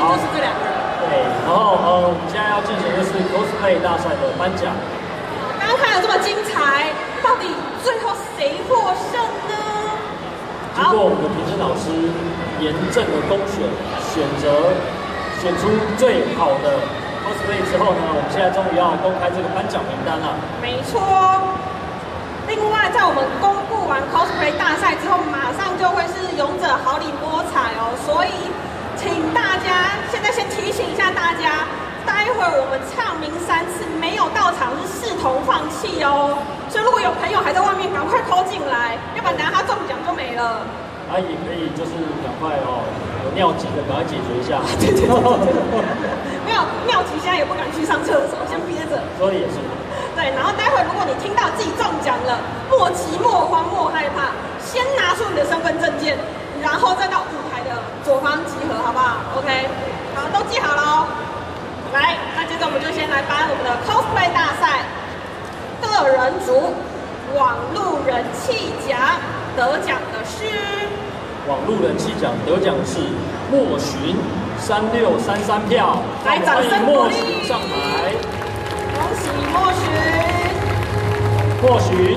就是这两个人。 对，然后我们现在要进行的是 cosplay 大赛的颁奖。 刚刚看了这么精彩，到底最后谁获胜呢？ 经过我们的评审老师严正的公选，选出最好的 cosplay 之后呢，我们现在终于要公开这个颁奖名单了。 没错。另外，在我们公布完 cosplay 大赛之后，马上就会是勇者好礼摸彩哦，所以请大家现在先提醒一下大家，待会儿我们唱名3次没有到场是视同放弃哦。所以如果有朋友还在外面，赶快 call 进来，要不然等下他中奖就没了。 也可以就是赶快有尿急的赶快解决一下。 对，没有尿急现在也不敢去上厕所，先憋着。 所以也是。 对，然后待会如果你听到自己中奖了，莫急莫慌莫害怕，先拿出你的身份证件，然后再到舞台的左方集合，好不好 ？OK， 好，都记好了哦。来，那接着我们就先来颁我们的 cosplay 大赛个人组网络人气奖，得奖的是网络人气奖得奖是莫寻3633票， 来掌声鼓励， 莫寻上台。 恭喜莫寻！ 莫寻，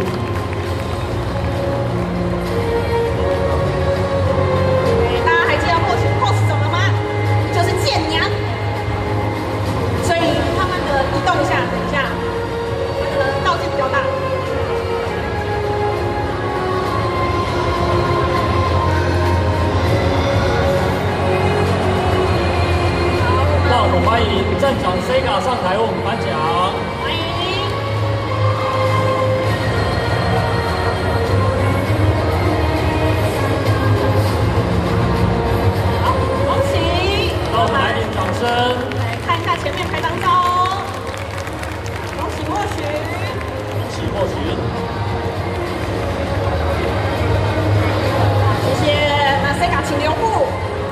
大家还记得莫寻 pose 什么吗？就是剑娘。所以慢慢的移动一下，等一下，我可能道具比较大。 那我们欢迎站长 Sega 上台为我们颁奖。 欢迎。好，恭喜！ 那我们来点掌声。 来看一下前面拍张照哦。恭喜莫寻！ 恭喜莫寻！ 谢谢。那 Sega 请留步。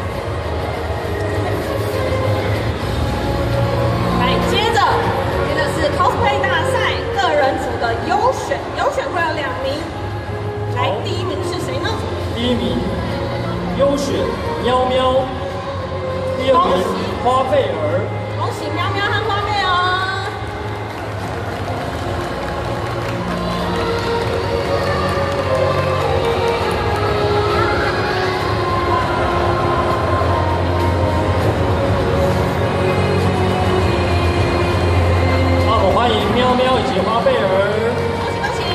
接着是 cosplay 大赛个人组的优选会有2名。来，第1名是谁呢？ 第1名优选喵喵，第2名花贝儿。 恭喜喵喵和花贝儿。 欢迎喵喵以及花贝儿， 恭喜恭喜！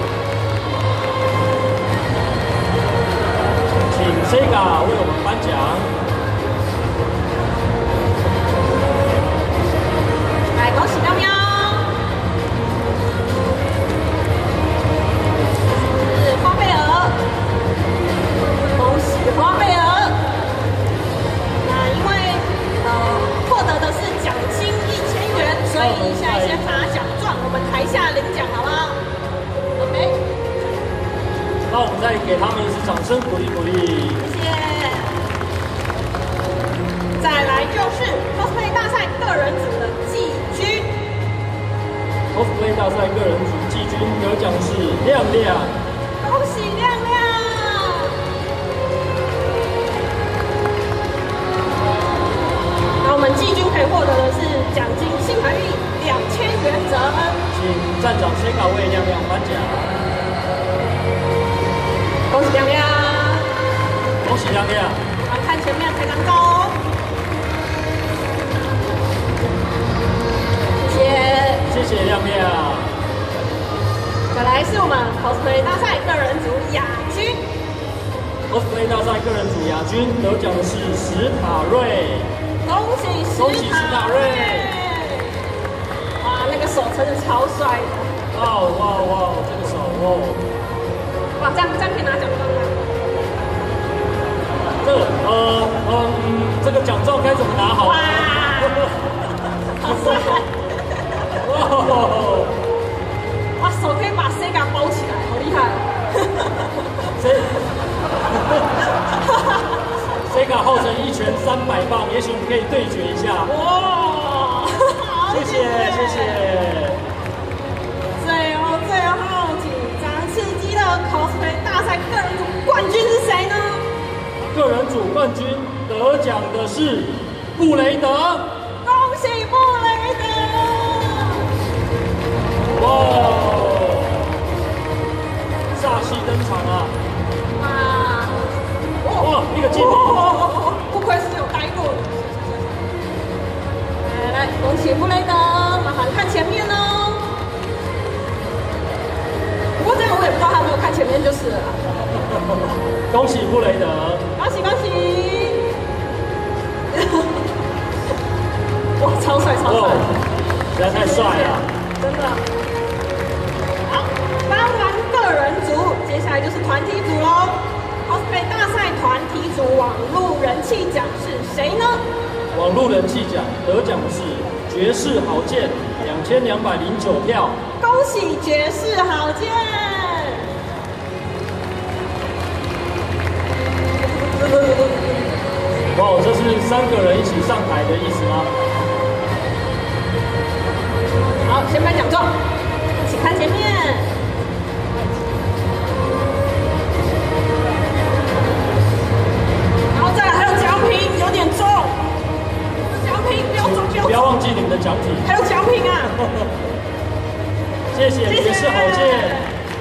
请 Sega 为我们颁奖。 来，恭喜喵喵！是花贝儿，恭喜花贝儿。那因为获得的是奖金1000元，所以现在先发奖状，我们台下领奖，好不好 ？OK。 那我们再给他们一次掌声鼓励鼓励。 谢谢。再来就是 cosplay 大赛个人组的季军。 cosplay 大赛个人组季军得奖是亮亮。 恭喜亮亮！那我们季军可以获得的是奖金新台币2000元整。 请站长 Sega 为亮亮颁奖。 恭喜亮亮！ 恭喜亮亮！ 来看前面拍张照哦。谢谢亮亮。 再来是我们 cosplay 大赛个人组亚军。 cosplay 大赛个人组亚军得奖的是史塔瑞。 恭喜史塔瑞！哇，那个手真的超帅的。 哇，这个手哦。 哇，这样可以拿奖状吗？ 这个奖状该怎么拿好？ 哇，好帅！哇，手可以把 Sega 包起来，好厉害 ！Sega 号称1拳300磅，也许我们可以对决一下。 哇， 谢谢。 最后紧张刺激的 cosplay 大赛个人组冠军是谁呢？ 个人组冠军得奖的是布雷德！ 恭喜布雷德！ 哇，煞气登场啊！哇，一个镜头， 不愧是有待过的。来，恭喜布雷德，麻烦看前面哦。不过这样我也不知道他有没有看前面就是了。 恭喜布雷德！ 恭喜恭喜！哇，超帅超帅！ 实在太帅了， 真的。好，颁完个人组，接下来就是团体组喽。cosplay 大赛团体组网络人气奖是谁呢？ 网络人气奖得奖的是绝世好剑2209票， 恭喜绝世好剑！ 哇，这是3个人一起上台的意思吗？ 好，先颁奖状，请看前面。然后再来还有奖品，有点重。奖品不要重， 不要忘记你们的奖品。 还有奖品啊！ 谢谢绝世好剑。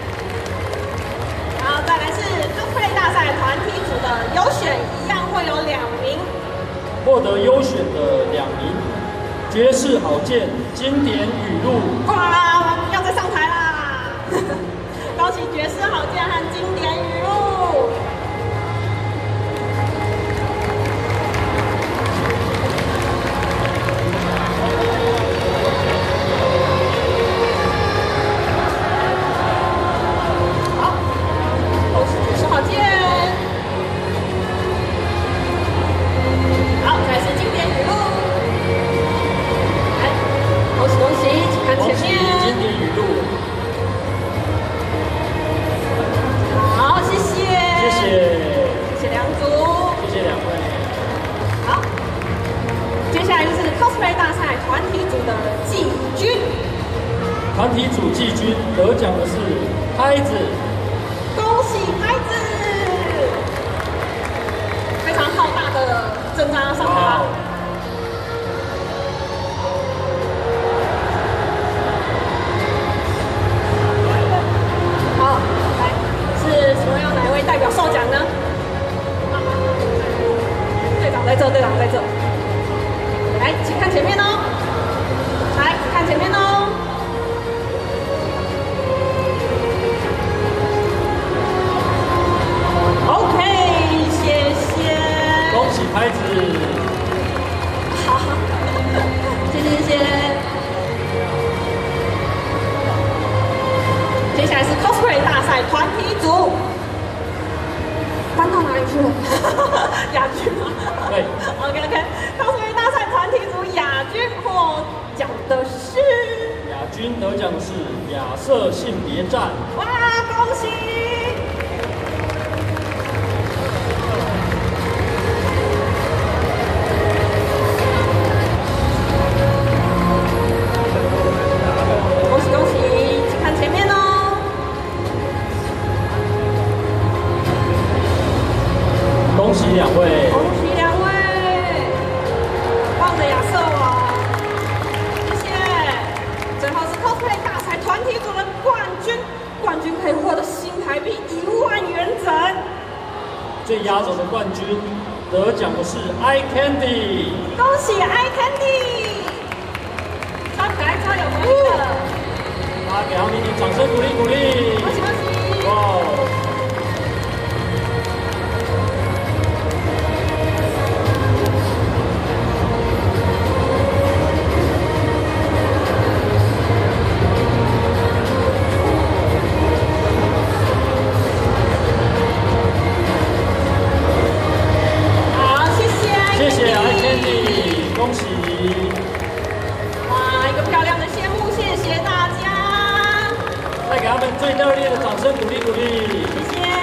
然后再来是cosplay大赛团体组的优选，一样会有2名。 获得优选的2名，绝世好剑经典语录。 哇，要再上台啦！恭喜绝世好剑和经典语录。好，恭喜绝世好剑。好，再来是经典语录。来，恭喜恭喜，请看前面。 经典语录。 好，谢谢。 谢谢。 谢谢2组。 谢谢2位。 好，接下来就是 cosplay 大赛团体组的季军。 团体组季军得奖的是拍子。 恭喜拍子！非常浩大的阵仗要上台了。好，来，是请问要哪一位代表受奖呢？队长在这，队长在这。来，请看前面哦。来，看前面哦。OK， 谢谢。 恭喜拍子。 好，谢谢。接下来是 cosplay 大赛团体组，搬到哪里去了？亚军吗？ 对。 OK，cosplay 大赛团体组亚军获奖的是亚军得奖的是亚瑟性别战。 哇，恭喜！恭喜恭喜，请看前面哦。 恭喜2位。 恭喜2位，望着亚瑟王，谢谢。最后是 cosplay 大赛团体组的冠军，冠军可以获得新台币1万元整。 最压轴的冠军得奖的是 Eye Candy。 恭喜 Eye Candy， 超可爱超有活力的。 大家给他们一点掌声鼓励鼓励。 恭喜恭喜！ 哇！ 好，谢谢。 谢谢 Eye Candy， 恭喜！ 哇，一个漂亮的谢幕，谢谢大家。 再给他们最热烈的掌声鼓励鼓励。 谢谢。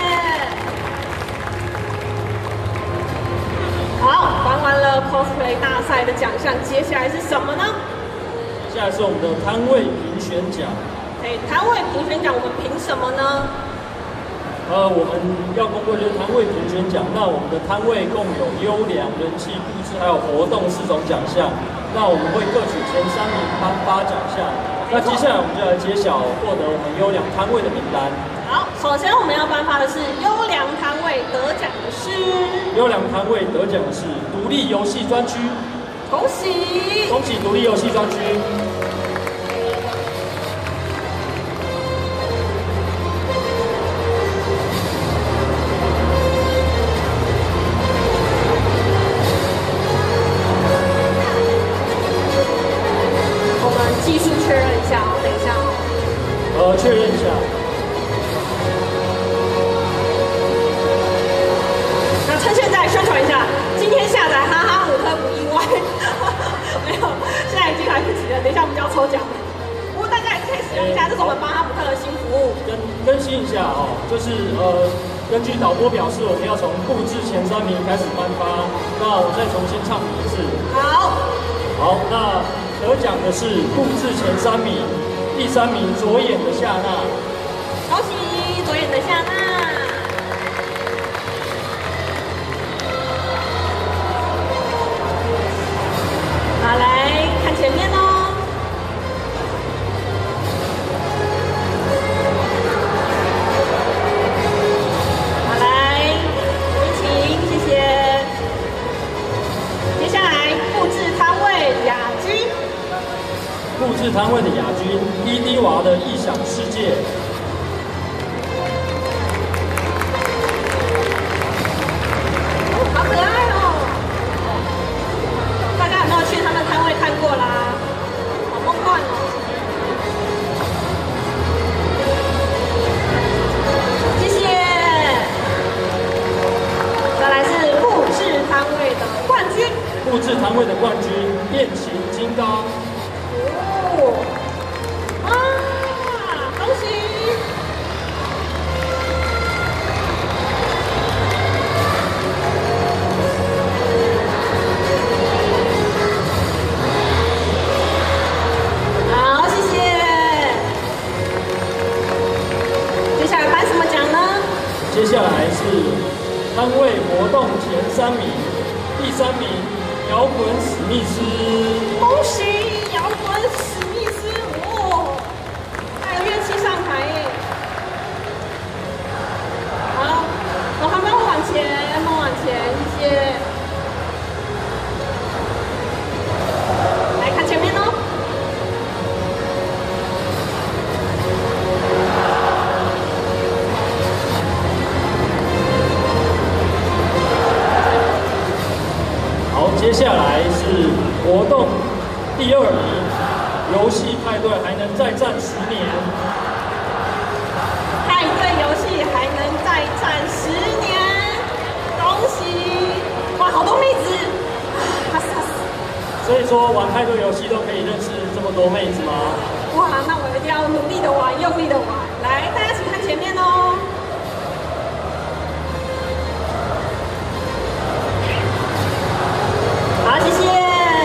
好，玩完了 cosplay 大赛的奖项，接下来是什么呢？ 接下来是我们的摊位评选奖。 摊位评选奖，我们凭什么呢？ 我们要公布就是摊位评选奖。那我们的摊位共有优良、人气、布置还有活动4种奖项。那我们会各取前3名颁发奖项。那接下来我们就来揭晓获得我们优良摊位的名单。 好，首先我们要颁发的是优良摊位，得奖的是优良摊位得奖的是独立游戏专区， 恭喜！ 恭喜独立游戏专区。确认一下。 那趁现在宣传一下，今天下载哈哈姆特不意外，没有，现在已经来不及了。等一下我们就要抽奖，不过大家也可以使用一下，这是我们巴哈姆特的新服务。 更新一下哦，就是根据导播表示，我们要从布置前3名开始颁发。那我再重新唱一次。好，那得奖的是布置前3名。第3名左眼的夏娜， 恭喜左眼的夏娜。好，来看前面哦。好，来，有请，谢谢。接下来布置摊位亚军。 布置摊位的亚军，滴滴娃的异想世界。 好可爱哦！大家有没有去他们摊位看过啦？好梦幻哦！谢谢。再来是布置摊位的冠军。 布置摊位的冠军，变形金刚。 恭喜！好，谢谢。接下来颁什么奖呢？ 接下来是摊位活动前3名，第3名摇滚史密斯。 恭喜摇滚史密斯！哦，还有乐器上台耶。好，老黄帮我往前，帮我往前，谢谢。来看前面哦。 好，接下来是活动第2名，游戏派对还能再战10年。 派对游戏还能再战10年，恭喜！哇，好多妹子！ 所以说玩派对游戏都可以认识这么多妹子吗？ 哇，那我一定要努力的玩，用力的玩。来，大家请看前面哦。好，谢谢。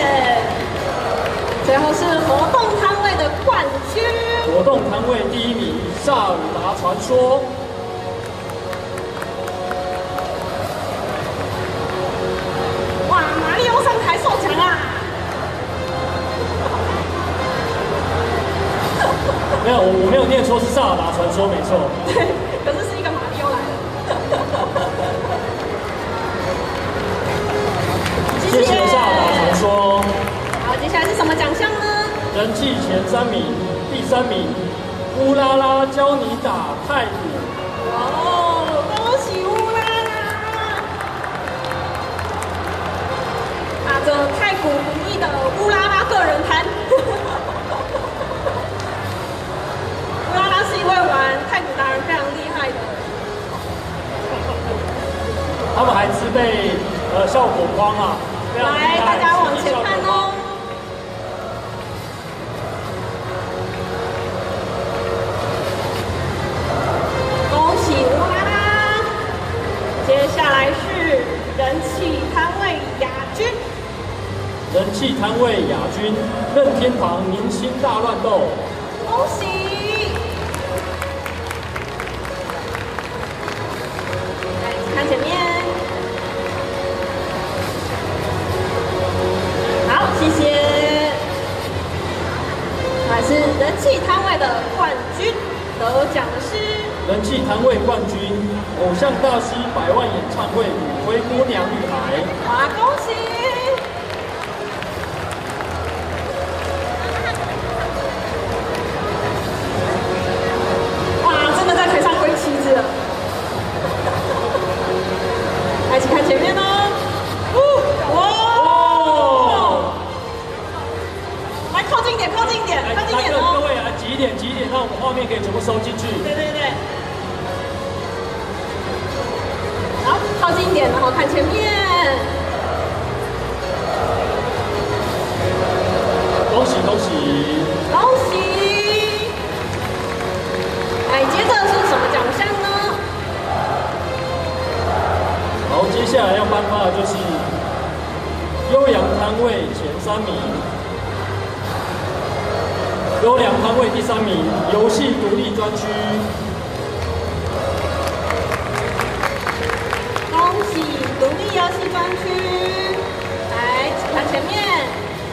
最后是活动摊位的冠军。 活动摊位第1名，《萨尔达传说》。 哇，马里奥上台受奖啊！ 没有，我没有念错，是《萨尔达传说》没错。 对，可是是一个马里奥来的。 谢谢《萨尔达传说》。 好，接下来是什么奖项呢？ 人气前3名，第3名，乌拉拉教你打太鼓。 哦，恭喜乌拉拉！打着太鼓不易的乌拉拉个人摊。乌拉拉是一位玩太鼓达人非常厉害的。 他们还自备效果框啊， 来，大家往前看哦。恭喜乌拉拉！接下来是人气摊位亚军。 人气摊位亚军，任天堂明星大乱斗。 恭喜！ 的冠军，得奖的是人气摊位冠军，偶像大师100万演唱会灰姑娘女孩。 哇，恭喜！哇，真的在台上挥旗子了。来，请看前面哦。靠近一点，靠近一点，靠近一点哦！ 各位来挤一点，挤一点，让我们画面可以全部收进去。 对对对。好，靠近一点，然后看前面。 恭喜恭喜！ 恭喜！哎，接着是什么奖项呢？ 好，接下来要颁发的就是优良摊位前3名。优良摊位第3名，游戏独立专区。 恭喜独立游戏专区！来，请看前面。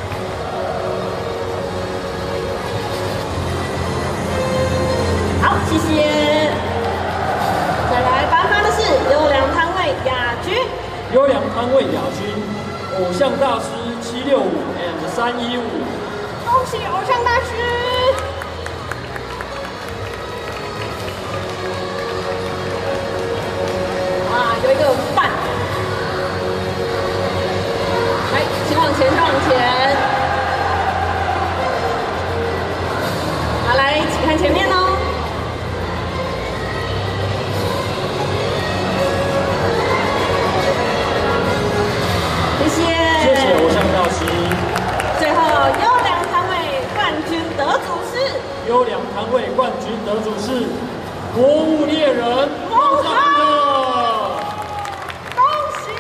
好，谢谢。再来颁发的是优良摊位亚军。 优良摊位亚军，偶像大师765 and 315。 恭喜偶像大师！啊，有一个饭。来，请往前，请往前。好，来，请看前面哦。谢谢。 谢谢偶像大师。 最后，优良摊位冠军得主是优良摊位冠军得主是魔物猎人梦想者， 恭喜！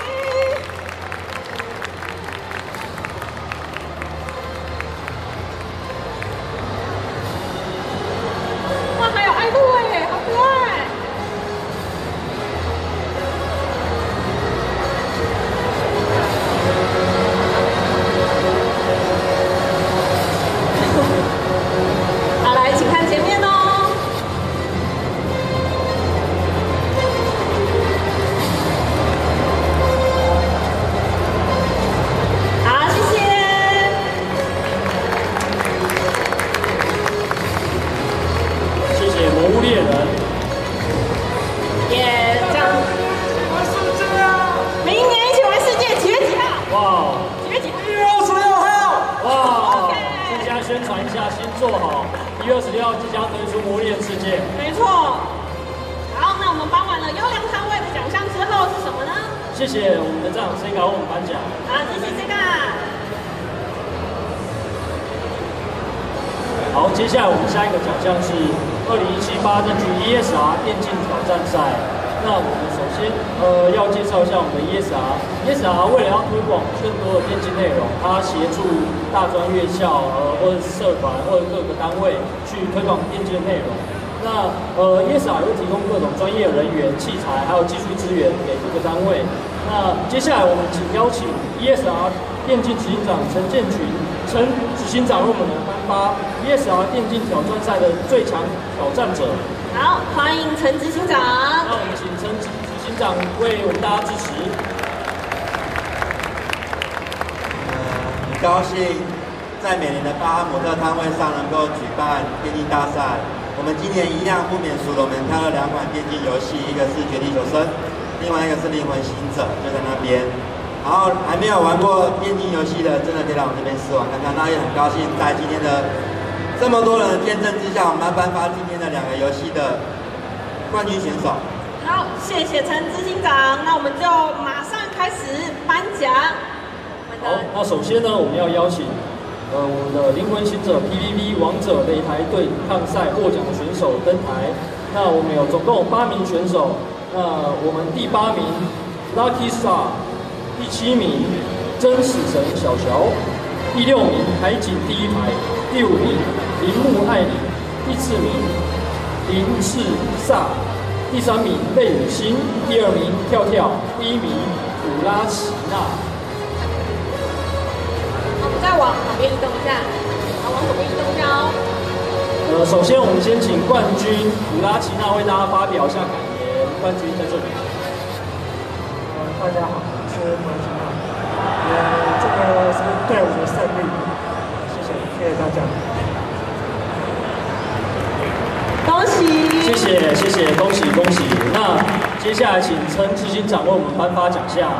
哇，还有爱露哎，好可爱！好，来，请看前面哦。好，谢谢。 谢谢魔物猎人。 耶，这样。 玩世界啊！ 明年一起玩世界，几月几号？ 哇几月几号 1月26号。 哇！ OK 增加宣传一下，新做好。1月26号即将推出魔猎世界。 没错。好，那我们颁完了优良摊位的奖项之后是什么呢？ 谢谢我们的站长 C 给我们颁奖。 好，谢谢这个。 好，接下来我们下一个奖项是2017正局 ESR 电竞挑战赛。那我们首先要介绍一下我们的 ESR。ESR 为了要推广更多的电竞内容，它协助大专院校或者是社团或者各个单位去推广电竞的内容。那ESR 会提供各种专业人员、器材还有技术资源给各个单位。那接下来我们请邀请 ESR 电竞执行长陈建群陈执行长为我们颁发 ESR 电竞挑战赛的最强挑战者。 好，欢迎陈执行长。 那我们请陈执行长为我们大家支持。 很高兴在每年的巴哈姆特摊位上能够举办电竞大赛。我们今年一样不免俗的，我们挑了2款电竞游戏，一个是《绝地求生》，另外一个是《灵魂行者》，就在那边。然后还没有玩过电竞游戏的，真的可以来我们这边试玩看看。那也很高兴在今天的这么多人的见证之下，我们要颁发今天的2个游戏的冠军选手。 好，谢谢陈执行长。那我们就马上开始颁奖。 好，那首先呢，我们要邀请我们的灵魂行者 PVP 王者擂台对抗赛获奖的选手登台。那我们总共有8名选手。那我们第8名 Lucky Star， 第7名真死神小乔，第6名海景第一排，第5名铃木爱里，第4名林氏萨，第3名泪雨星，第2名跳跳，第1名普拉奇娜。 好，我们再往旁边移动一下，好，往左边移动一下哦。 首先我们先请冠军古拉奇娜为大家发表一下感言。冠军在这里。 大家好，我是冠军娜。这个是队伍的胜利，谢谢大家。 恭喜！ 谢谢，恭喜！那接下来请陈执行长为我们颁发奖项。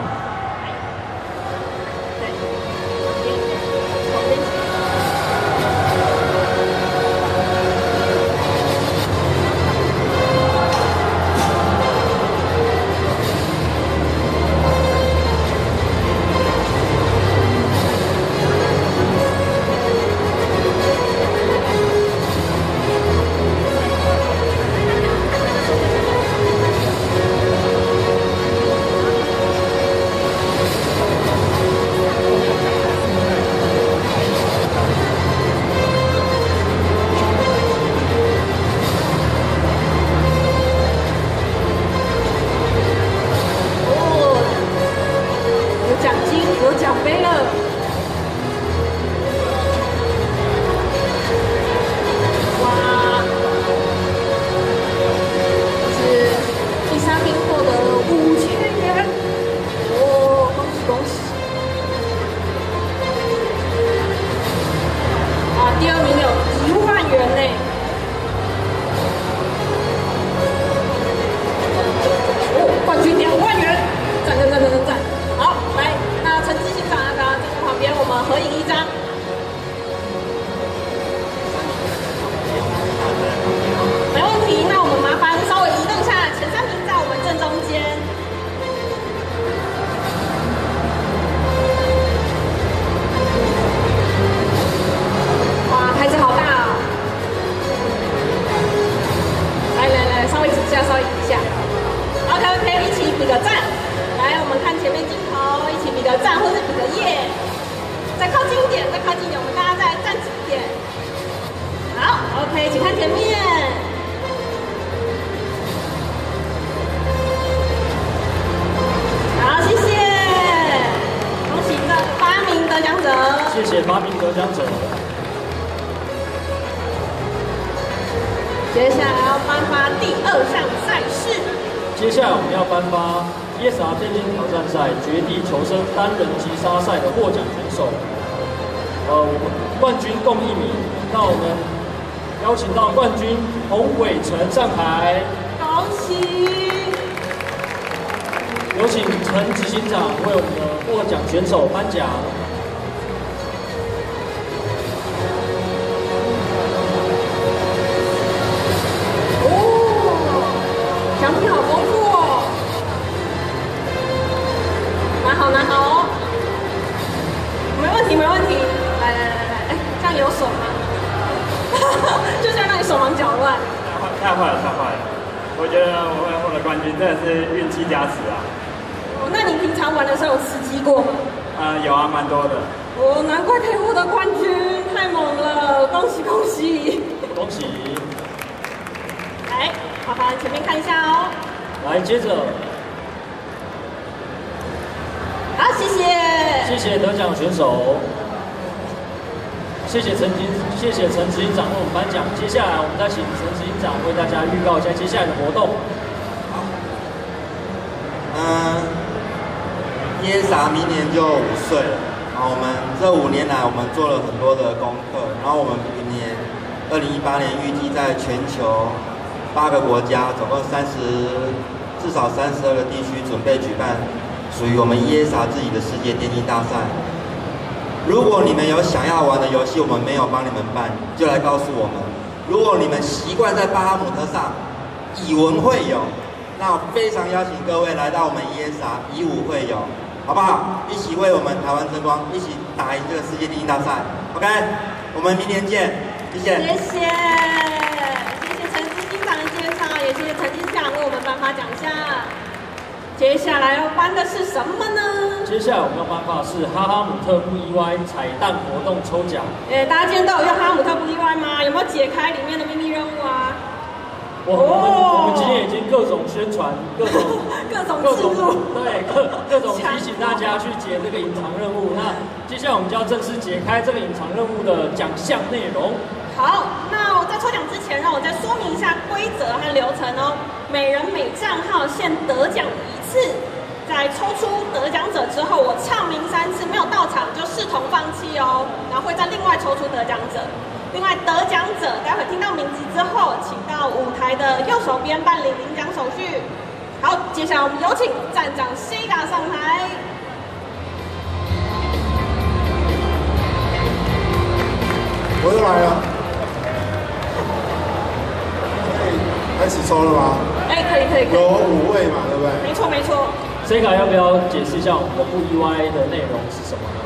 谢谢8名得奖者。 接下来要颁发第2项赛事。 接下来我们要颁发 ESR 电竞挑战赛绝地求生单人击杀赛的获奖选手。我们冠军共1名，那我们邀请到冠军洪伟成上台。 恭喜！ 有请陈执行长为我们的获奖选手颁奖。 奖品好丰富哦，拿好哦，没问题，来，哎，这样有手吗？就这样让你手忙脚乱。 太坏了！我觉得我会获得冠军，真的是运气加持啊。 哦，那你平常玩的时候有吃鸡过吗？ 有啊，蛮多的。 哦，难怪可以获得冠军，太猛了，恭喜！ 恭喜！ 来，麻烦前面看一下哦。 来，接着， 好，谢谢得奖选手，谢谢陈执行长为我们颁奖。接下来我们再请陈执行长为大家预告一下接下来的活动。 ESR 明年就5岁了，然后我们这5年来我们做了很多的功课，然后我们明年2018年预计在全球8个国家，总共至少32个地区准备举办属于我们 ESR 自己的世界电竞大赛。如果你们有想要玩的游戏，我们没有帮你们办，就来告诉我们。如果你们习惯在巴哈姆特上以文会友，那我非常邀请各位来到我们 ESR 以武会友，好不好？一起为我们台湾争光，一起打赢这个世界电竞大赛。OK， 我们明年见，谢谢。 谢谢陈执行长的介绍，也谢谢陈执行长为我们颁发奖项。接下来要颁的是什么呢？ 接下来我们要颁发的是哈哈姆特不意外彩蛋活动抽奖。 大家今天都有用哈哈姆特不意外吗？有没有解开里面的秘密任务啊？ 我们今天已经各种宣传，各种对各种提醒大家去解这个隐藏任务。那接下来我们就要正式解开这个隐藏任务的奖项内容。 好，那我在抽奖之前，让我再说明一下规则和流程哦。每人每账号限得奖1次，在抽出得奖者之后，我唱名3次，没有到场就视同放弃哦。然后会再另外抽出得奖者。另外，得奖者待会听到名字之后，请到舞台的右手边办理领奖手续。好，接下来我们有请站长 Sega 上台。 我又来了，可以开始抽了吗？ 哎，可以。 有5位嘛，对不对？ 没错。 Sega 要不要解释一下我们不意外的内容是什么呢？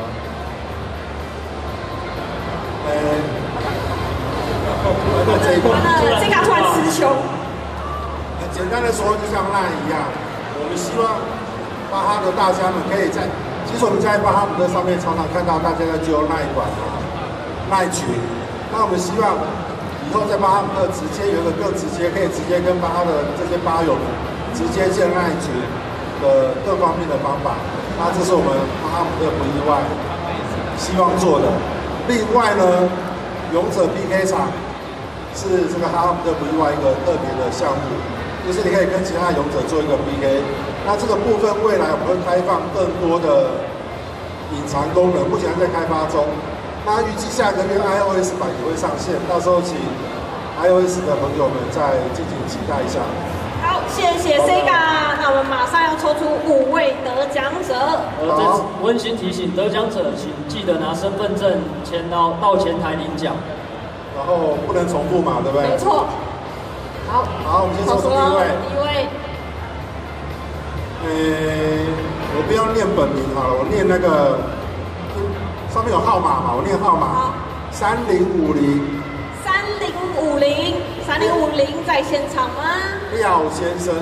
这一段 Sega 突然词穷。 简单的说，就像LINE一样，我们希望巴哈的大家们可以在，其实我们在巴哈姆特上面常常看到大家在揪LINE馆啊。赖群，那我们希望以后在巴哈姆特直接有一个更直接，可以直接跟巴哈的这些巴友直接建赖群的各方面的方法。那这是我们巴哈姆特不意外希望做的。另外呢，勇者 PK 场是这个巴哈姆特不意外一个特别的项目，就是你可以跟其他勇者做一个 PK。那这个部分未来我们会开放更多的隐藏功能，目前还在开发中。那预计下个月 iOS 版也会上线，到时候请 iOS 的朋友们再敬请期待一下。 好，谢谢 Sega。那我们马上要抽出5位得奖者。 这次温馨提醒，得奖者请记得拿身份证到前台领奖。 然后不能重复嘛，对不对？ 没错。好， 我们先抽出第一位。 第一位。 我不要念本名好了，我念那个。上面有号码嘛？我念号码。3050。3050 在现场吗？ 廖先生。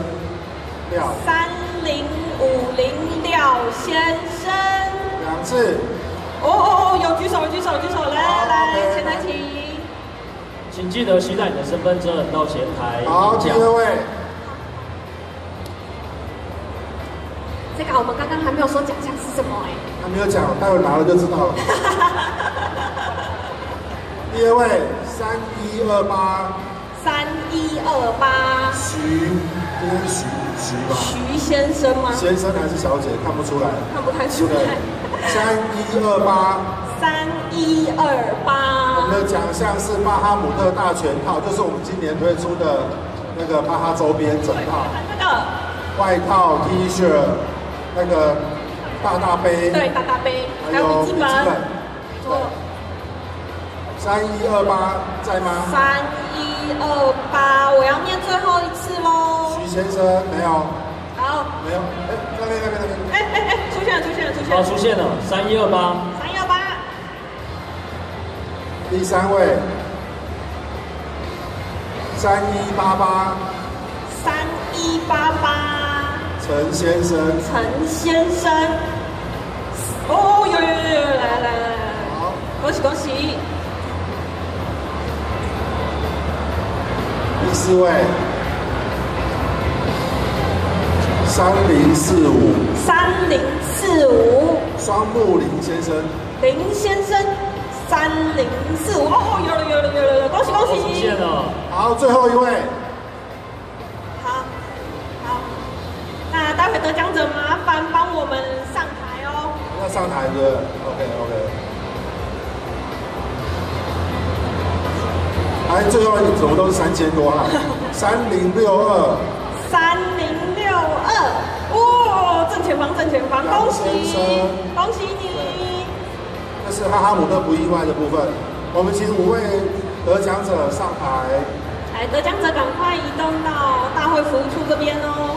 3050廖先生。 2次。 有举手，来，前台请。 请记得携带你的身份证到前台领奖。 好，第2位。 这个我们刚刚还没有说奖项是什么还没有讲，待会拿了就知道了。第2位3128。 3128。 这是徐吧？ 徐先生吗？ 先生还是小姐？看不出来。 看不太出来。 3128。我们的奖项是巴哈姆特大全套，就是我们今年推出的那个巴哈周边整套。 那个外套、T 恤，那个大杯。 对，大杯。还有笔记本。错。 3128在吗 ？3128，我要念最后一次喽。 徐先生没有。 好。 没有。那边。 出现了。 好，出现了，3128。 第3位，3188。陈先生。有，来。好， 恭喜。 第4位，3045。双木林先生。 3045。有，恭喜。 出现了。 好，最后一位。 好。那待会得奖者麻烦帮我们上台哦。 要上台是不是 ？OK。最后怎么都是3000多哈？3062。正前方，恭喜你！这是哈哈姆特不意外的部分。我们请5位得奖者上台。 得奖者赶快移动到大会服务处这边哦。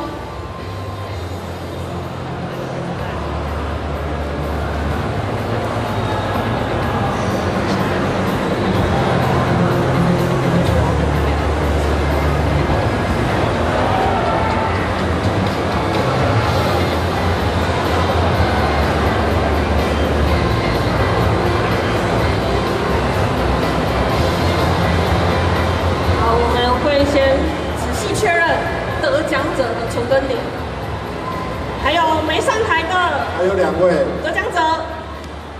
还有没上台的？ 还有2位得奖者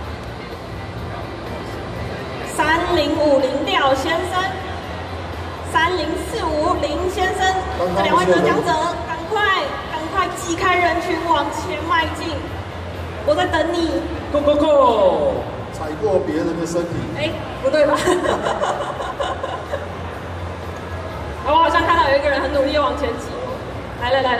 ，3050廖先生 3045林先生，这2位得奖者，赶快挤开人群往前迈进，我在等你。 Go go go！ 踩过别人的身体。 哎，不对吧？我好像看到有一个人很努力的往前挤。来了。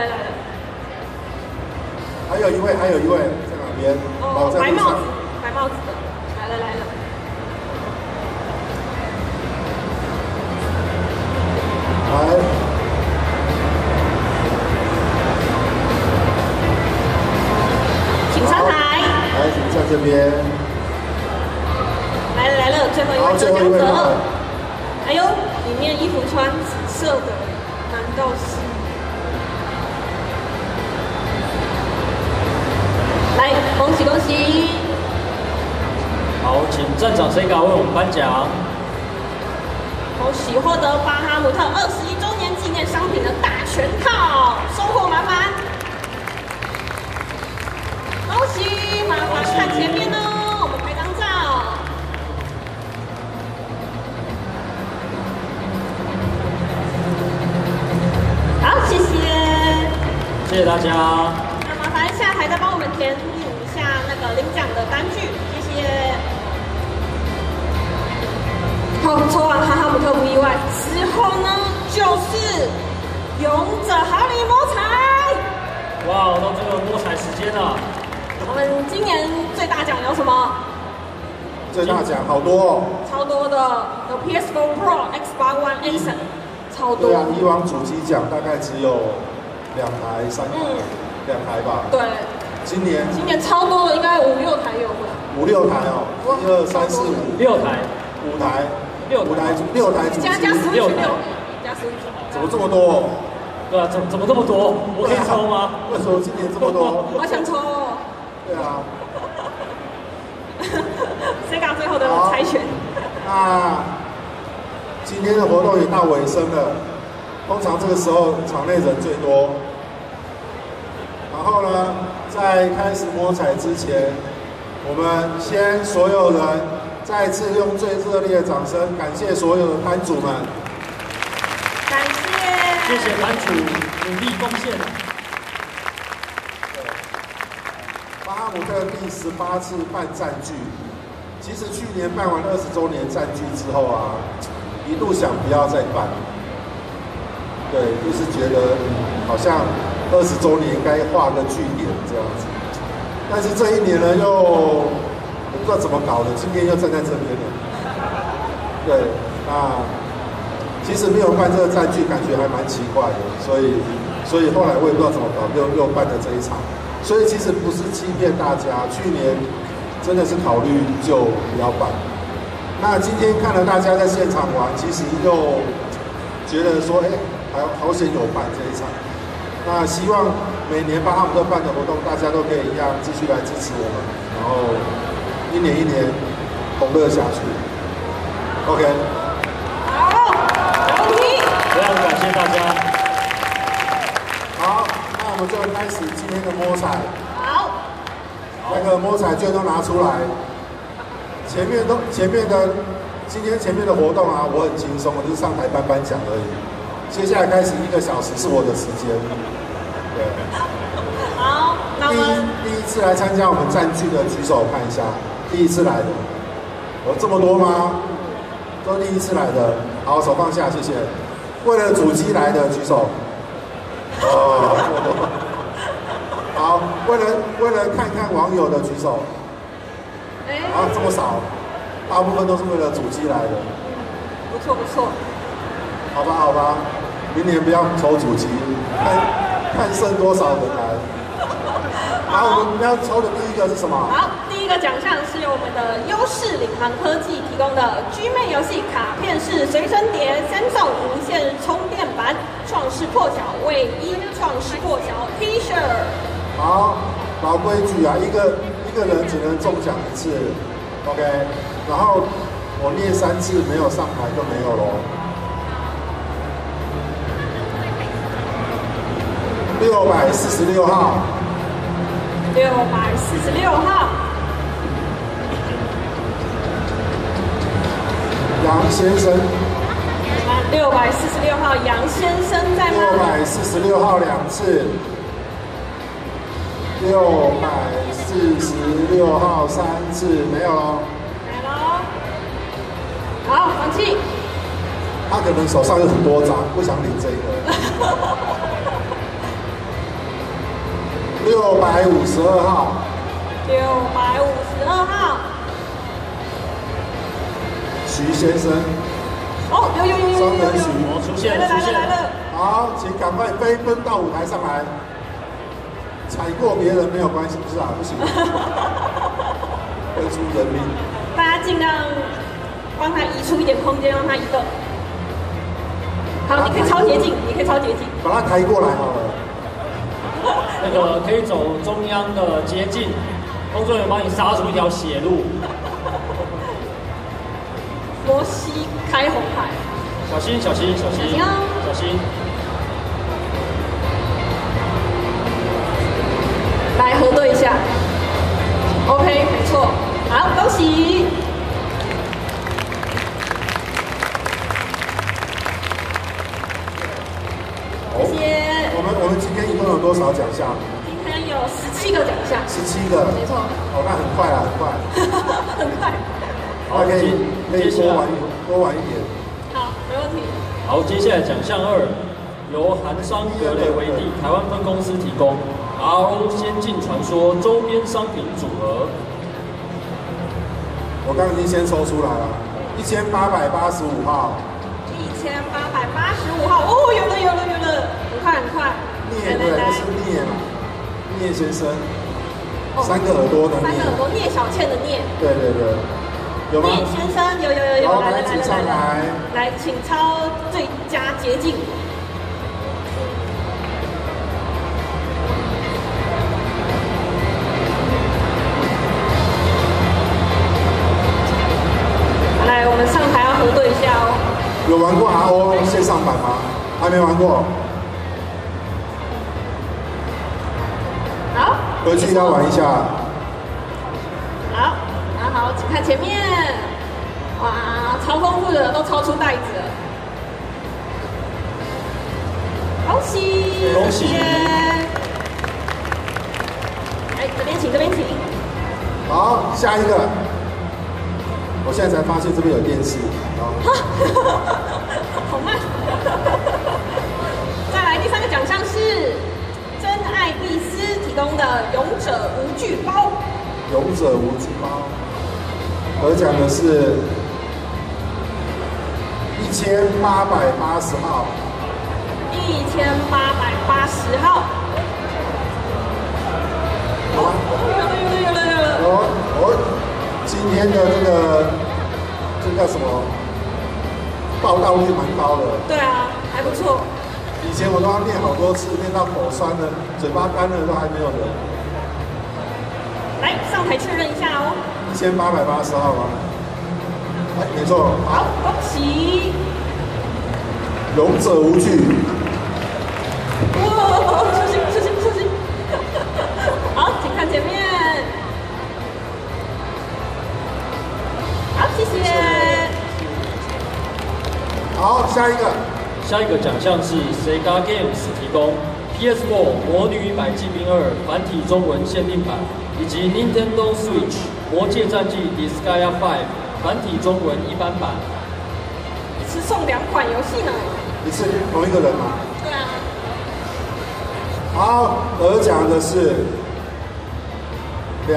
还有一位在哪边？ 哦，白帽子的，来了。 来， 请上台。 来，请在这边。 来了，最后一位得奖者。哎呦，里面衣服穿紫色的，难道是？来，恭喜！ 好，请站长 Sega 为我们颁奖。 恭喜获得巴哈姆特21周年纪念商品的大全套，收获满满。恭喜，麻烦看前面哦，我们拍张照。好，谢谢。 谢谢大家。 那麻烦下台再帮我们填一下那个领奖的单据，谢谢。好，抽完哈哈姆特不意外，之后呢就是勇者好礼摸彩。 哇，到这个摸彩时间了。 我们今年最大奖有什么？ 最大奖好多哦。 超多的，有 PS4 Pro、Xbox One X， 超多。 对啊，以往主机奖大概只有2台、3台、2台吧。 对。 今年超多的，应该5、6台有吧 ？5、6台哦，1、2、3、4、5， 6台 ，5台，6台主机， 加 Switch 6台，加 Switch， 怎么这么多？ 对啊，怎么这么多？我可以抽吗？ 为什么今年这么多？ 我想抽哦。 对啊。 Sega 最后的猜拳。 那今天的活动也到尾声了，通常这个时候场内人最多。然后呢，在开始摸彩之前，我们先所有人再次用最热烈的掌声感谢所有的摊主们。 感谢。 谢谢摊主努力贡献。 巴哈姆特第18次办占据，其实去年办完20周年占据之后啊，一度想不要再办，对，就是觉得好像20周年应该画个句点这样子。但是这一年呢，又不知道怎么搞的，今天又站在这边了。对，那其实没有办这个占据，感觉还蛮奇怪的，所以后来我也不知道怎么搞，又办了这一场。所以其实不是欺骗大家，去年真的是考虑就不要办。那今天看了大家在现场玩，其实又觉得说，还好险有办这一场。那希望每年巴哈姆特办的活动，大家都可以一样继续来支持我们，然后一年一年同乐下去。OK。 好，没问题。 非常感谢大家。 好，那我们就开始今天的摸彩。 好。 那个摸彩券都拿出来。前面的今天前面的活动啊，我很轻松，我就是上台颁奖而已。接下来开始1个小时是我的时间。对。 好，那我们第一次来参加我们占据的举手看一下，第一次来的，有这么多吗？都是第一次来的，好，手放下，谢谢。为了主机来的举手。哦。好，为了看看网友的举手。啊，这么少，大部分都是为了主机来的。 不错不错。 好吧，明年不要抽主机，看剩多少人来。好，我们要抽的第一个是什么？ 好，第一个奖项是由我们的优势领航科技提供的 G 妹游戏卡片式随身碟，Samsung 无线充电板，创世破晓卫衣，创世破晓 T 恤。 好，老规矩啊，一个人只能中奖1次 ，OK。然后我念3次，没有上台就没有咯。646号。 646号。 杨先生。 646号杨先生在吗 ？646号2次，646号3次，没有喽。 来喽。好，放弃。 他可能手上有很多张，不想领这个。652号。 652号。 徐先生。 哦，有， 双人徐， 出现来了。 好，请赶快飞奔到舞台上来。踩过别人没有关系，不是啊，不行，会出人命。 大家尽量帮他移出一点空间，让他移动。好，你可以超捷径， 把他抬过来好了。 那个可以走中央的捷径，工作人员帮你杀出一条血路。 摩西开红牌， 小心！ 小心！来核对一下 ，OK， 没错，好，恭喜！谢谢。 我们今天一共有多少奖项？ 今天有17个奖项。 17个， 没错。 哦，那很快啊，很快。 很快。 好，可以多玩一点。 好，没问题。 好，接下来奖项2，由韩商格雷维蒂台湾分公司提供。RO 仙境传说周边商品组合， 我刚刚已经先抽出来了，1885号 ，1885号，哦，有了，很快， 聂，对，是聂先生，3个耳朵的聂， 聂小倩的聂， 对，有吗？ 聂先生，有，来，请抄最佳捷径。来，我们上台要核对一下哦。 有玩过 RO 线上版吗？还没玩过。 好， 回去要玩一下。 好，请看前面。哇，超丰富的，都超出袋子了。恭喜！哎，这边请。 好，下一个。我现在才发现这边有电视， 好慢。再来第3个奖项是真爱丽丝提供的勇者无惧包。 勇者无惧包，得奖的是1880号。 1880号。 有了。今天的这叫什么？报道率蛮高的。 对啊，还不错。 以前我都要念好多次，念到口酸了，嘴巴干了都还没有人。 来，上台确认一下哦。 1880号吗？哎，没错。 好，恭喜！ 勇者无惧。 哇，小心！好，请看前面。好，谢谢。 好，下一个奖项是 Sega Games 提供 PS4 魔女百骑兵2繁体中文限定版，以及 Nintendo Switch 魔界战记 Disgaea 5繁体中文一般版。 一次送2款游戏呢？ 一次同一个人吗？ 对啊。 好，得奖的是2776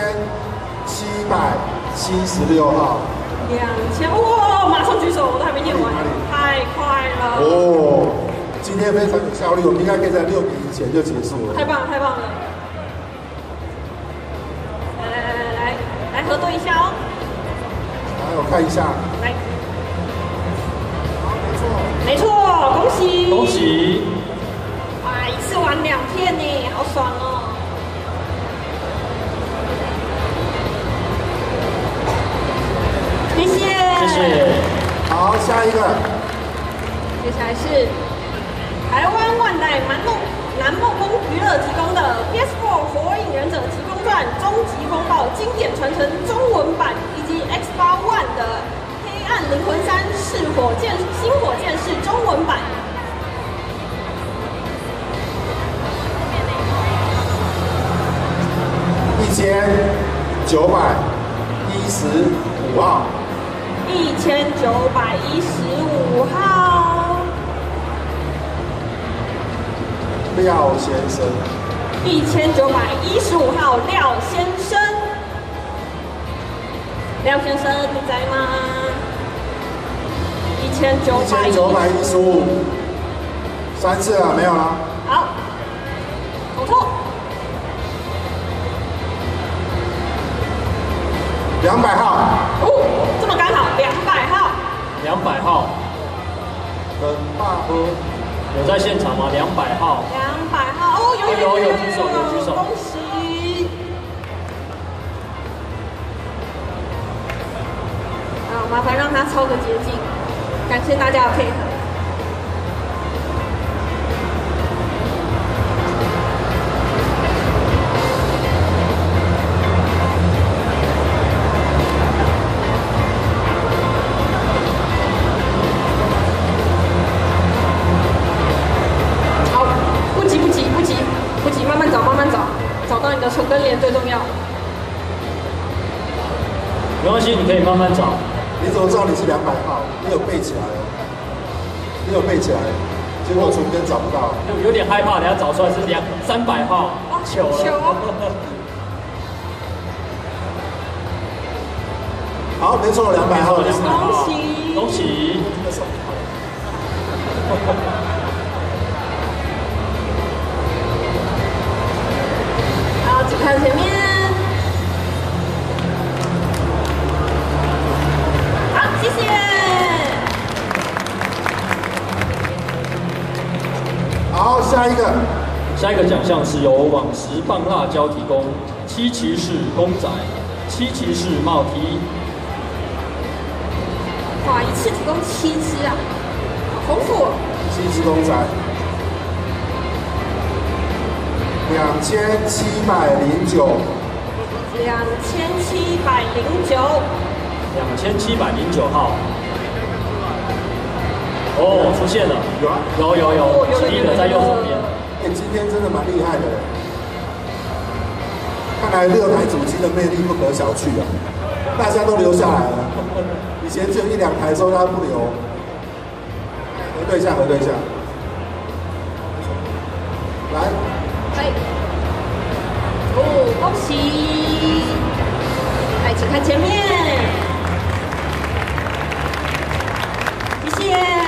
号。 2000，哇！马上举手，我都还没念完，太快了。 哦，今天非常有效率，我们应该可以在6点以前就结束了。 太棒了！来核对一下哦。 来，我看一下。 来。没错，恭喜！哇，一次玩2片呢，好爽哦！谢谢。 好，下一个。 接下来是台湾万代南梦宫娱乐提供的 PS4 火影忍者疾风传终极风暴经典传承中文版，以及 Xbox One 的黑暗灵魂3新火箭式号。 1915号。 廖先生。 1915号，廖先生。廖先生你在吗 ？1915，三次了，没有了。 好，统错。 200号。 哦，这么刚好，200号。 200号。 很大喝。 有在现场吗？200号。 200号，哦，有举手， 恭喜。好，麻烦让他抄个捷径，感谢大家的配合。好，不急，慢慢找，找到你的手跟脸最重要。 没关系，你可以慢慢找。 你怎么知道你是200号？你有背起来哦，结果唇根找不到， 有点害怕，等下找出来是300号，糗了。 好，没错，200号， 恭喜。 好，请看前面。谢谢。 好，下一个奖项是由网石棒辣椒提供七骑士公仔、七骑士帽 T。 哇，一次提供7只啊，好丰富哦。 7只公仔，2709。 2709号。哦，出现了，有，起立的在右手边。 今天真的蛮厉害的，看来6台主机的魅力不可小觑啊！大家都留下来了，以前只有1、2台的时候大家不留。核对一下，来， 哦，恭喜！来，请看前面。谢谢。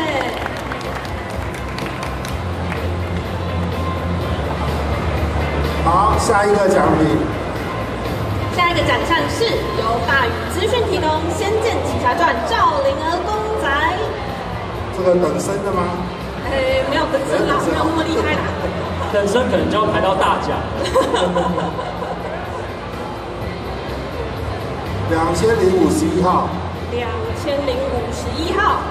好，下一个奖品。 下一个奖项是由大宇资讯提供《仙剑奇侠传》赵灵儿公仔。 这个等身的吗？ 没有等身啦，没有那么厉害啦。 等身可能就要排到大奖。 2051号。 2051号。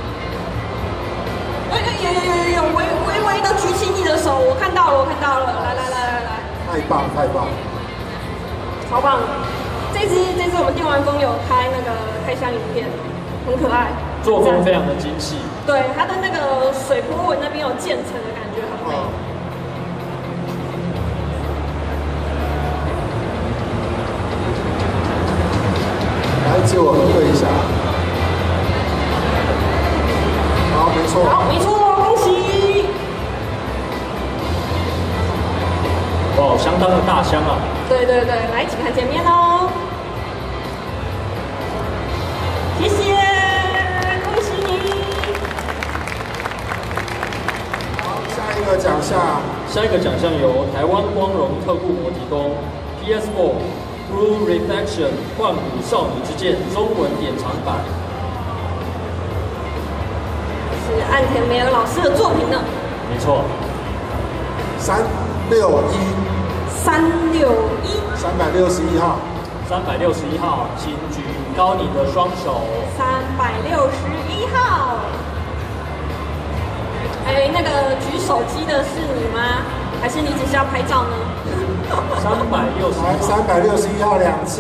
有，微的举起你的手，我看到了，来， 太棒， 超棒！这次我们电玩风有开那个开箱影片，很可爱， 做工非常的精细。 对，它的那个水波纹那边有渐层的感觉，很美。 来，借我核对一下。好，没错， 恭喜！ 哇，相当的大箱啊！ 对，来，请看前面哦。谢谢，恭喜你！ 好，下一个奖项由台湾光荣特库摩提供 PS4 Blue Reflection 幻骨少女之剑中文典藏版。 是岸田美儿老师的作品呢。 没错。 361号。 361号，请举高你的双手。 361号。那个举手机的是你吗？还是你只是要拍照呢 ？361号2次。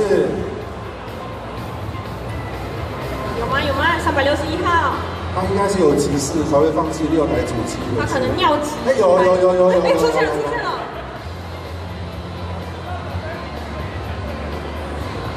有吗？361号。 他应该是有急事才会放弃6台主机。 他可能尿急。 有。 出现了。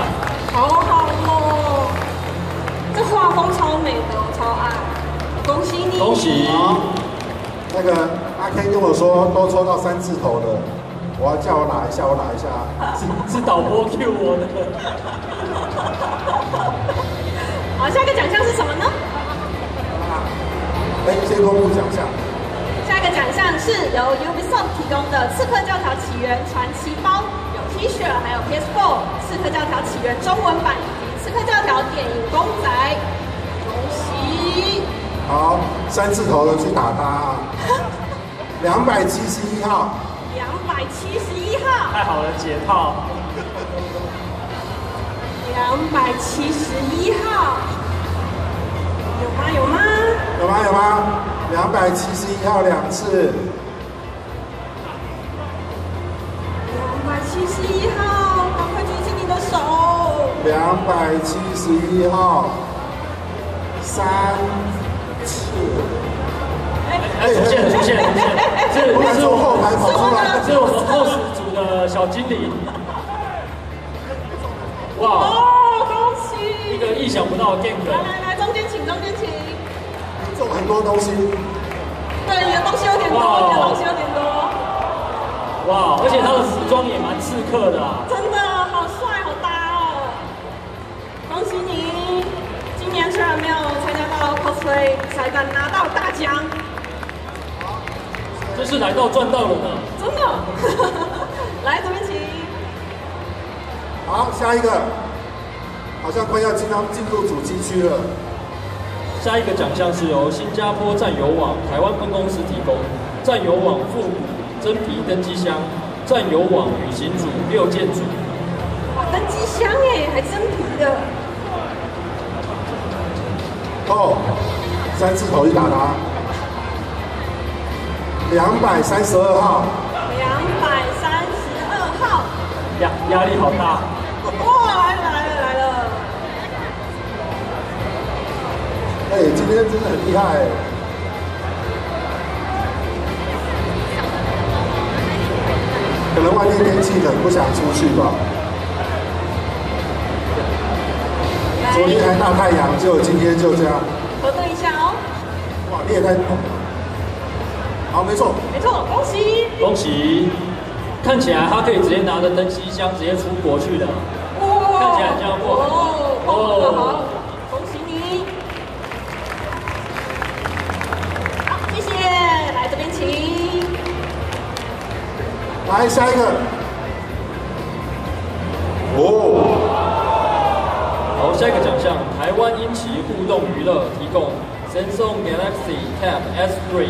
好好哦，这画风超美的，我超爱，恭喜你！ 恭喜！ 那个阿 K 跟我说都抽到3字头的，我要叫我拿一下，我拿一下。 是导播 Q 我的。 好，下一个奖项是什么呢？ 先公布奖项。 下一个奖项是由 Ubisoft 提供的《刺客教条：起源传奇包》，有 T 恤，还有 PS4《刺客教条：起源》中文版以及《刺客教条》电影公仔，恭喜！ 好，3字头的去打他啊！271号。 271号。 太好了，解套。 271号。有吗？有吗？ 有吗？有吗？271号2次。 271号，赶快举起你的手。 271号3次。 出现！这是从后台跑出来， 这是我们 host 组的小精灵。哇！ 哦，恭喜！ 一个意想不到的 game 梗。 来，中间请。 中很多东西。 对，你的东西有点多， 哇！而且他的服装也蛮刺客的啊。 真的好帅，好搭哦！恭喜你，今年虽然没有参加到 cosplay 比赛，但拿到大奖。 这是来到赚到了呢。 真的。来这边请。 好，下一个，好像快要进入主机区了。 下一个奖项是由新加坡战友网台湾分公司提供，战友网复古真皮登机箱，战友网旅行组6件组。 哇，登机箱哎，还真皮的。 哦，3字头去打他。232号。 232号。 压力好大。 哇，来了。 今天真的很厉害。可能外面天气冷，不想出去吧。昨天还大太阳，结果今天就这样。 核对一下哦。 哇，你也太……好，没错， 恭喜！ 恭喜！看起来他可以直接拿着登机箱直接出国去的。 哇！ 看起来这样过海。 好，恭喜你！好，谢谢，来这边请。 来下一个。 好，下一个奖项，台湾英奇互动娱乐提供 Samsung Galaxy Tab S3。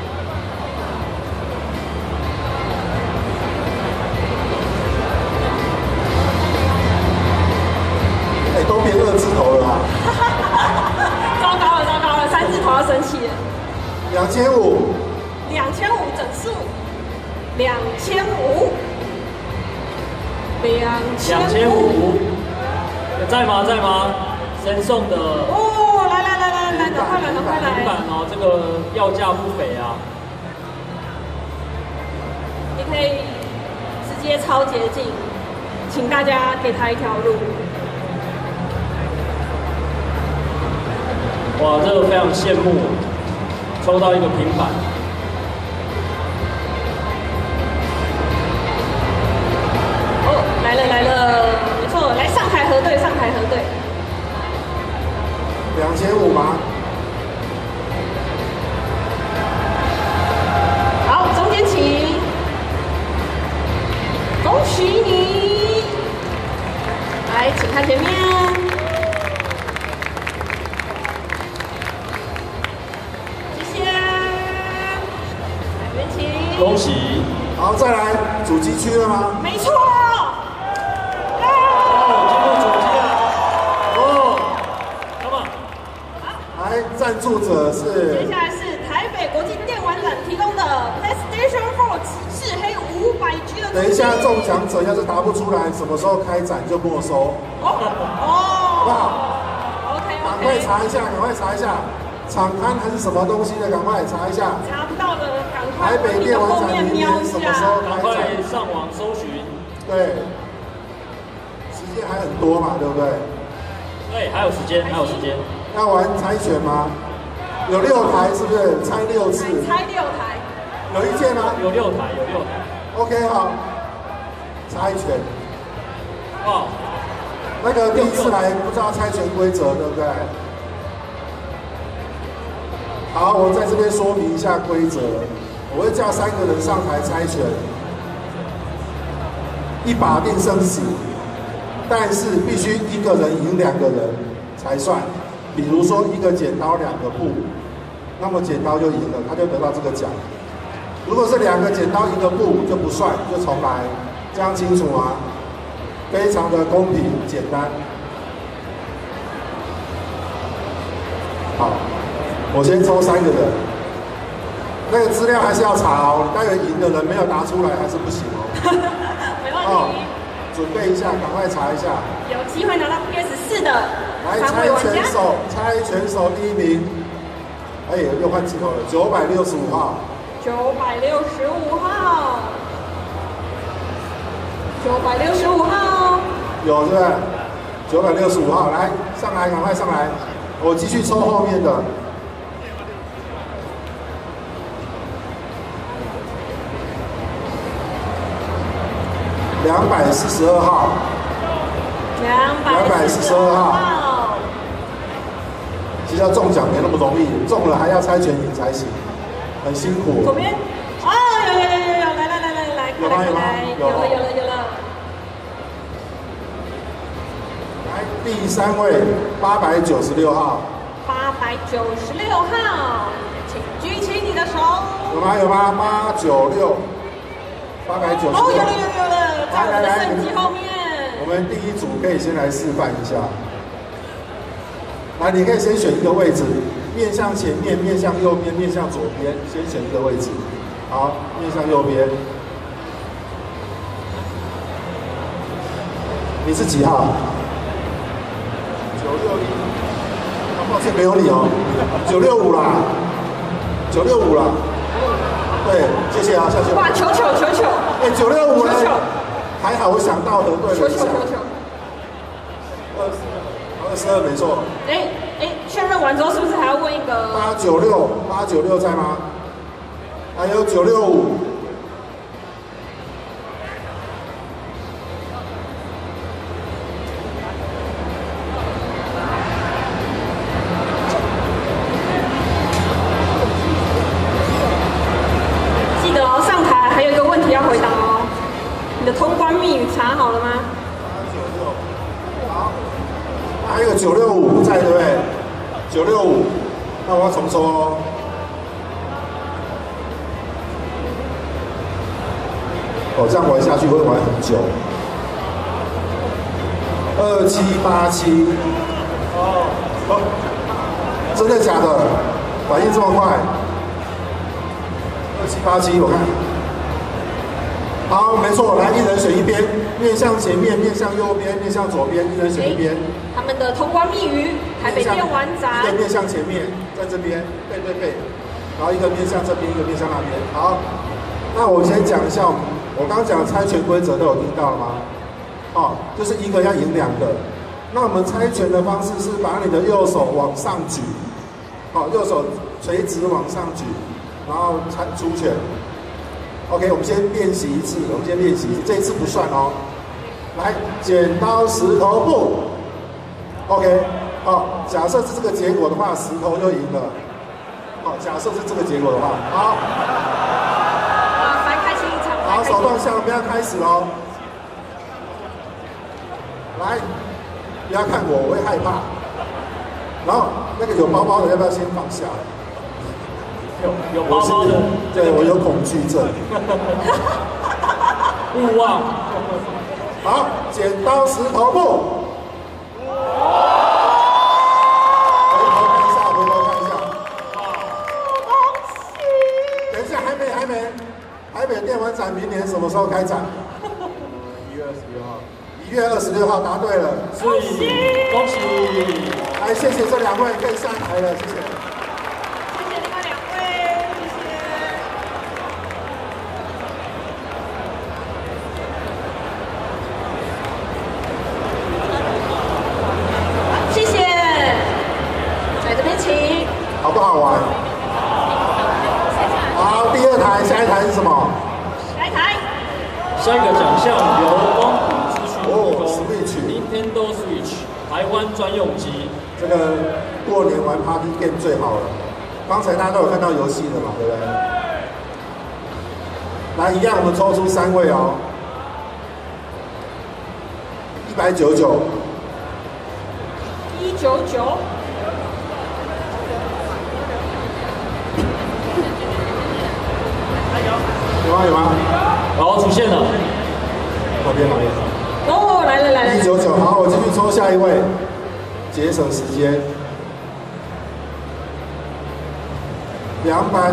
都变2字头了啊！ 糟糕了，3字头要生气了。 2500 整数，2500。 在吗？神送的。 哦，来，赶快来！ 平板哦，这个要价不菲啊。 你可以直接超捷径，请大家给他一条路。 哇，这个非常羡慕，抽到一个平板。 哦，来了，没错，来上台核对。 2500吗？ 好，中间请，恭喜你！来，请看前面。 恭喜！ 好，再来主机区了吗？ 没错。 进入主机了。come on。 来，赞助者是。 接下来是台北国际电玩展提供的 PlayStation 4极致黑500G 的。 等一下，中奖者要是答不出来，什么时候开展就没收。好不好 ？OK。 赶快查一下，场刊还是什么东西的，赶快查一下。 查不到的，赶快台北电玩展明瞄一年什么时候下。 开展？ 赶快上网搜寻。 对，时间间还很多嘛，对不对？ 对，还有时间，还有时间。 要玩猜拳吗？有6台是不是？猜6次。 猜6台。 有意见吗？ 有6台，有6台。 OK 好，猜拳。 哦。 那个第一次来不知道猜拳规则，对不对？好，我在这边说明一下规则。我会叫3个人上台猜拳，一把定生死，但是必须1个人赢2个人才算。比如说1个剪刀2个布，那么剪刀就赢了，他就得到这个奖。如果是2个剪刀1个布就不算，就重来，这样清楚吗？非常的公平简单。好，我先抽3个人。那个资料还是要查哦，待会赢的人没有答出来还是不行哦。 没问题。 哦，准备一下，赶快查一下。 有机会拿到 PS4 的来，猜拳手第1名。哎，又换镜头了，965号。 965号。965号。 有是不是？965号，来上来，赶快上来。我继续抽后面的。242号，242号，其实要中奖没那么容易，中了还要猜拳赢才行，很辛苦。 左边，哦，有，来， 有吗？ 有了。 来，第3位896号 ，896号，请举起你的手。 有吗？896。896。 哦，有了，在我们的相机后面。 我们第1组可以先来示范一下。来，你可以先选一个位置，面向前面，面向右边，面向左边，先选一个位置。好，面向右边。你是几号？961。抱歉，没有你哦。965啦，965啦。对，谢谢啊，下去。 哇，球！ 哎，965呢？还好我想到核对了一下。 球。 22没错。 确认完之后是不是还要问一个 ？896在吗？还有965。 通关密语查好了吗 ？896，好，那还有965在对不对？965，那我要重抽哦。哦，这样玩下去会玩很久。2787，哦，真的假的？反应这么快？2787，我看。好，没错，来，1人选一边，面向前面，面向右边，面向左边，1人选一边。 他们的通关密语，台北电玩展。 一个面向前面，在这边，背，然后一个面向这边，一个面向那边。好，那我先讲一下，我刚刚讲的猜拳规则都有听到了吗？哦，就是1个要赢2个。那我们猜拳的方式是把你的右手往上举，好，右手垂直往上举，然后出拳。OK， 我们先练习一次，这一次不算哦。来，剪刀石头布。OK， 好，假设是这个结果的话，石头就赢了。好，假设是这个结果的话，好。 来开心一场。 好，手放下，我们要开始喽。来，不要看我，我会害怕。然后那个有包包的要不要先放下？ 有包包的， 对，我有恐惧症。 勿忘。 好，剪刀石头布。回头看一下。等一下，还没。台北电玩展明年什么时候开展？1月26号，答对了。 恭喜！ 来，谢谢这2位，可以上台了，谢谢。 项由光谱资讯提供 Switch Nintendo Switch 台湾专用机。 这个过年玩 Party Game 最好了。刚才大家都有看到游戏的嘛，对不对？来，一样我们抽出3位哦，199，199，有吗？ 好，出现了。 左边。 哦，来 199，好，我继续抽下一位，节省时间。2509。2509，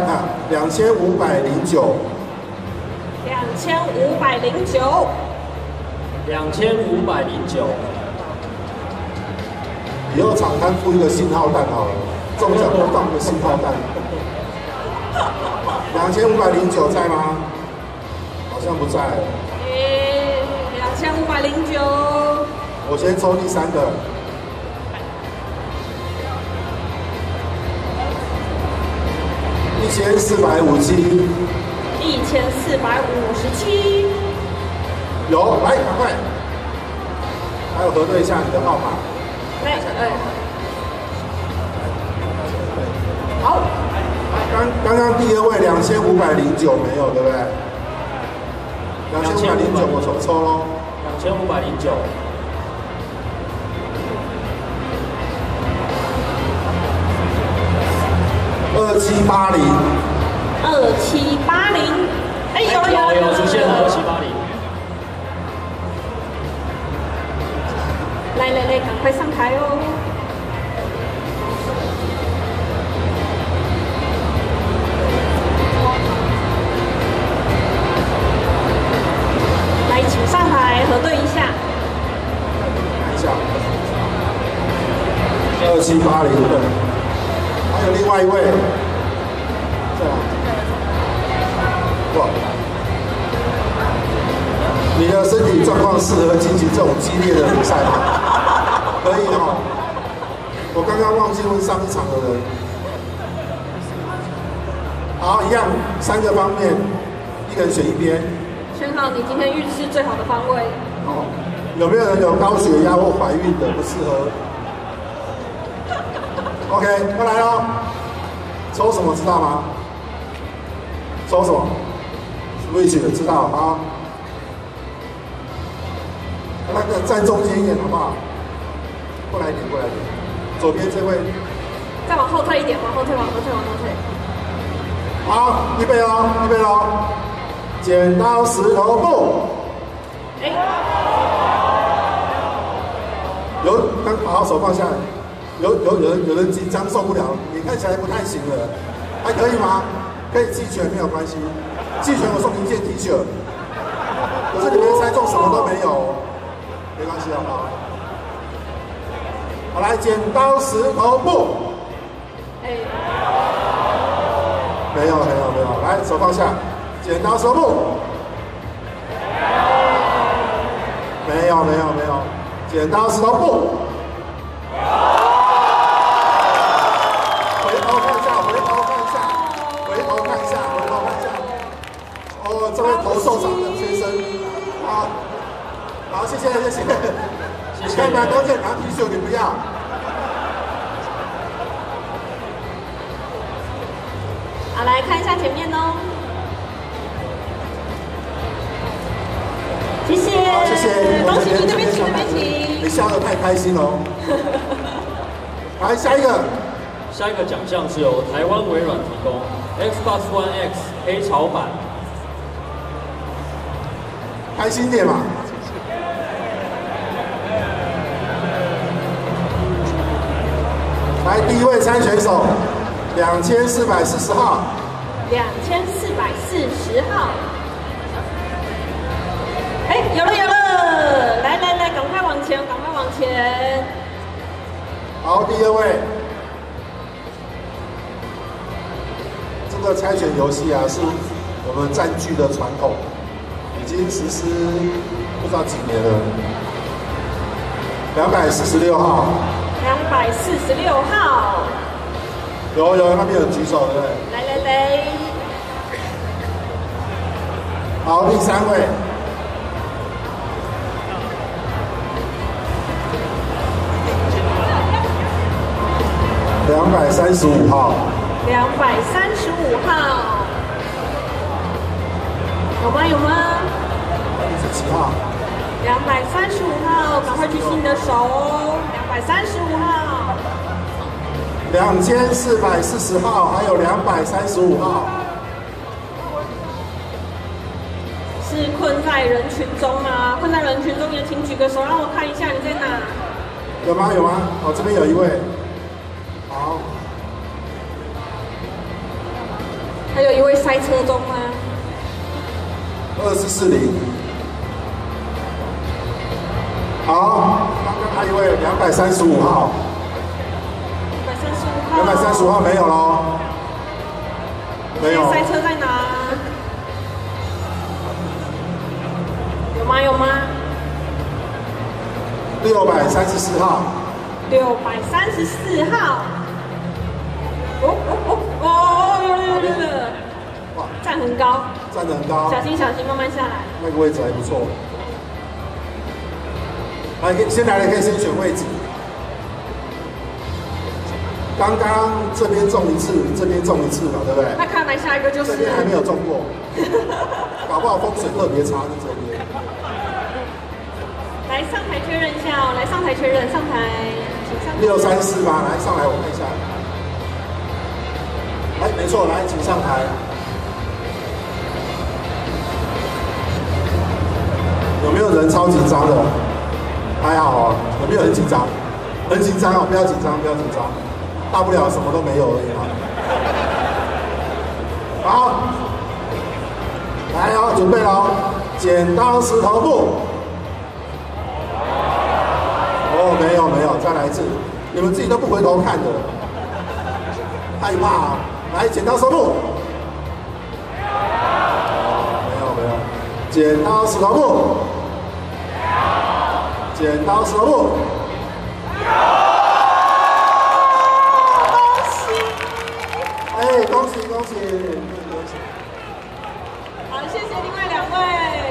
以后场摊附一个信号弹好了，中奖就放个信号弹。2509在吗？好像不在。 2509。 我先抽第3个。1457，有，来，赶快，还有核对一下你的号码。 好。 刚刚第2位2509没有，对不对？2509我重抽喽。 2509。 2780， 哎，有出现了2780。 来，赶快上台哦！来，请上台核对一下。 看一下，2780的，还有另外一位，这样，哇，你的身体状况适合进行这种激烈的比赛吗？可以哦。我刚刚忘记问上一场的人。好，一样，3个方面，一个人选一边。 选好你今天运势最好的方位。 好，有没有人有高血压或怀孕的不适合 ？OK， 过来喽。抽什么知道吗？抽什么 ？Switch 的知道啊。那个站中间一点好不好？过来一点，左边这位。 再往后退一点，往后退。 好，预备喽！剪刀石头布。好，手放下来。有人紧张受不了，你看起来不太行了，还可以吗？可以弃权没有关系，弃权我送你一件 T 恤，可是你没猜中什么都没有，没关系好不好？好，来剪刀石头布。没有，来手放下，剪刀石头布。没有，剪刀石头布。回头看一下。哦，这位头受伤的先生，好，谢谢。看吧，刚才拿 T 恤你不要。 好，来看一下前面哦。谢谢， 谢谢， 恭喜你，这边请。 你笑得太开心了。来，下一个奖项是由台湾微软提供 Xbox One X 黑潮版。 开心点嘛。来，第1位参选手，2440号。 2440号。有了！来，赶快往前。 好，第2位。这个猜拳游戏啊，是我们占据的传统，已经实施不知道几年了。246号。 246号。 有，那边有举手，对不对？ 来。 好，第3位。 235号。 235号。有吗？有吗 ？17号。 235号，赶快举起你的手哦。235号。 2440号，还有235号。 是困在人群中吗？困在人群中也请举个手，让我看一下你在哪。 有吗？有吗？哦，这边有一位。好。 还有一位塞车中吗 ？2440。好，刚刚还有一位235号。235号没有喽。没有。 塞车在哪？有吗？有吗 ？634号。 634号。有。哇，站很高。 站得很高。 小心，慢慢下来。 那个位置还不错。来，先来的可以先选位置。刚刚这边中一次，这边中一次嘛，对不对？ 那看来下一个就是。 这边还没有中过，搞不好风水特别差在这边。 来上台确认一下哦，来上台确认，上台，请上台。634吧，来上来我看一下。来，没错，来，请上台。有没有人超紧张的？还好哦，有没有很紧张？很紧张哦，不要紧张，不要紧张。大不了什么都没有而已啊！好，来哦，准备喽！剪刀石头布。哦，没有，再来一次。你们自己都不回头看的，害怕啊！来，剪刀石头布。没有，剪刀石头布。剪刀石头布。恭喜！ 好，谢谢另外2位。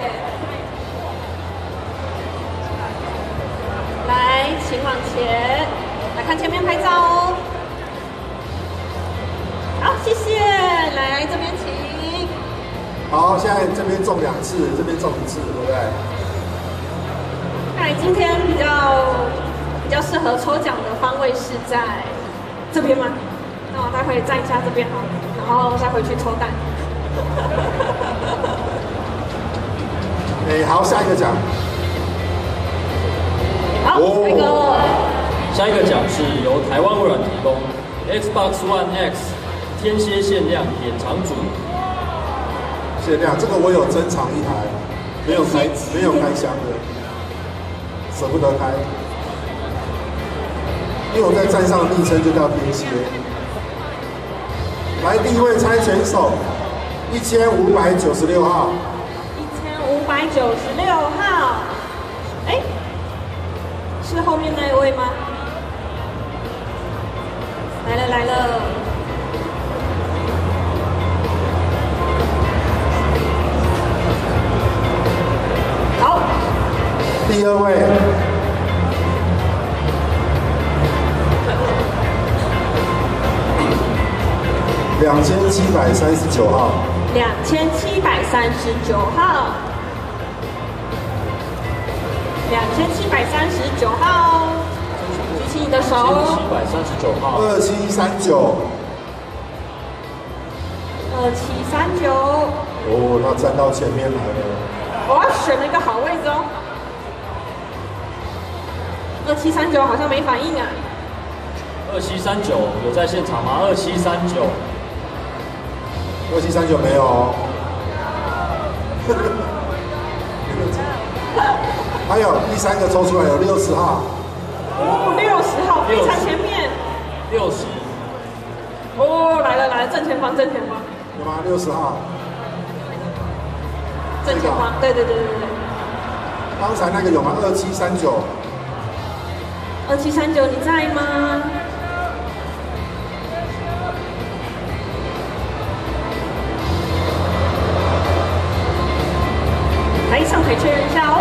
来，请往前，来看前面拍照哦。好，谢谢。来，这边请。 好，现在这边中2次，这边中1次，对不对？ 看来今天比较适合抽奖的方位是在这边吗？那我待会站一下这边好了，然后再回去抽蛋。 好，下一个奖。 好， 下一个奖是由台湾微软提供 Xbox One X 天蝎限量典藏组。 限量，这个我有珍藏一台，没有开箱的，舍不得开，因为我在站上的昵称就叫天蝎。来，第一位猜拳手，1596号。 1596号，哎，是后面那一位吗？来了。好， 第2位。2739号。 2739号。2739号，举起你的手。 2739号。 2739。 2739。 哦，他站到前面来了。 我要选了一个好位置哦。2739好像没反应啊。 2739有在现场吗？2739。 2739没有哦。还有第3个抽出来有60号。 哦，60号非常前面。 60。 哦，来了，正前方。 有吗？60号。 正前方，对。 刚才那个有吗？2739。 2739，你在吗？来，上台确认一下哦。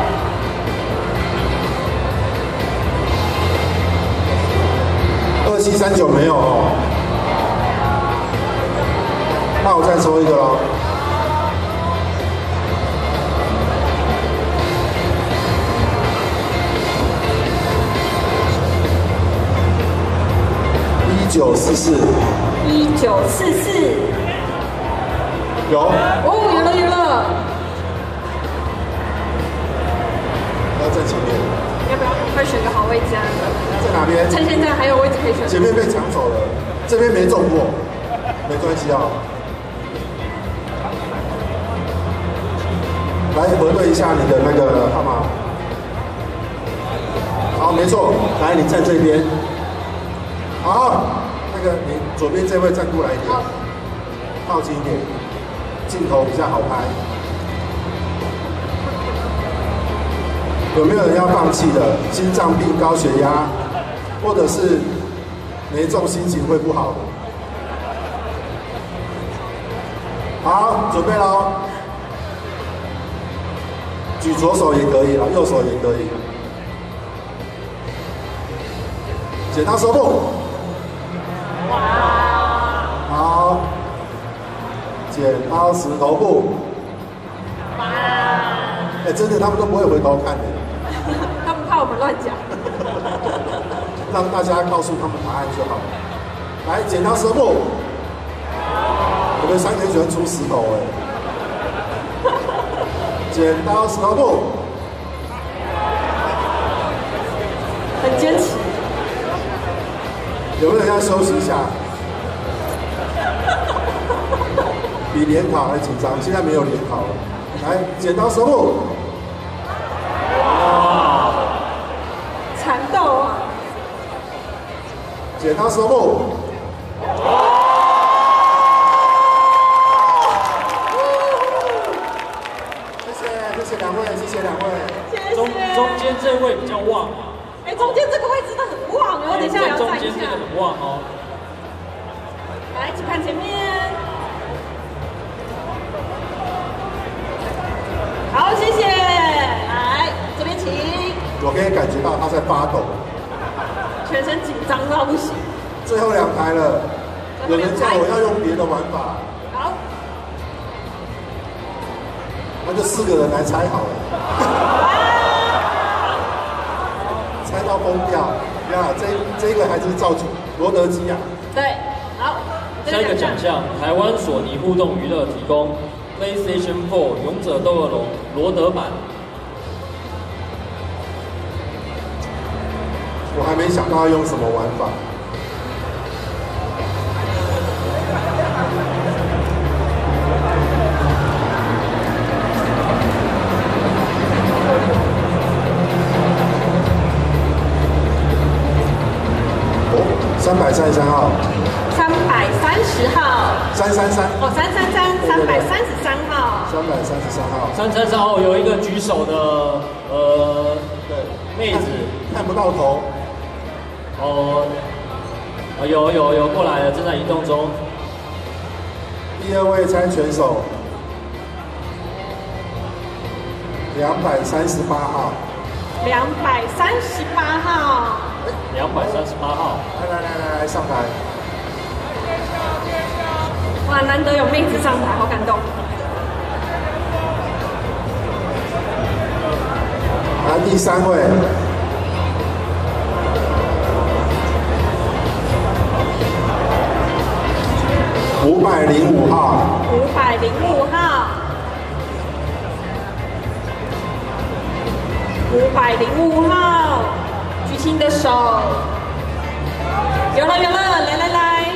2739没有哦，那我再抽一个咯。1944，1944，有哦，有了有了， 要在前面， 要不要快选个好位置啊？ 在哪边？ 趁现在还有位置可以选。 前面被抢走了，这边没中过，没关系啊。来核对一下你的那个号码。好，没错，来你站这边。好，那个你左边这位站过来一点，靠近一点，镜头比较好拍。有没有人要放弃的？心脏病、高血压，或者是没中心情会不好的？好，准备咯。举左手也可以了，右手也可以。剪刀石头布。好，剪刀石头布。哎，真的，他们都不会回头看的。 他们怕我们乱讲。 让大家告诉他们答案就好。来，剪刀石头布。我们3个人喜欢出石头哎。剪刀石头布。 很坚持。 有没有人要休息一下？比联考还紧张，现在没有联考了。来，剪刀石头布。 缠斗啊！ 剪刀石头布。谢谢两位，谢谢两位。 中间这位比较旺啊。 哎，中间这个位置真的很旺哦，等一下我要站一下。 中间这个很旺哦。 来，请看前面。好，谢谢。来，这边请。 我可以感觉到他在发抖， 全身紧张到不行。 最后2台了，有人叫我要用别的玩法。 好， 那就4个人来猜好了。猜到疯掉呀！这个还是造就罗德基啊。 对，好。 下一个奖项，台湾索尼互动娱乐提供 PlayStation 4勇者斗恶龙罗德版。 我还没想到要用什么玩法。333号 330号 ，333 哦，333号 ，333号 ，333号有一个举手的对， 妹子看不到头。 哦，有过来了，正在移动中。 第2位猜拳手，238号 ，238号 ，238号， 来上台。 哇，难得有妹子上台，好感动。 来第3位，505号 ，505号，505号，举起你的手。有了，来。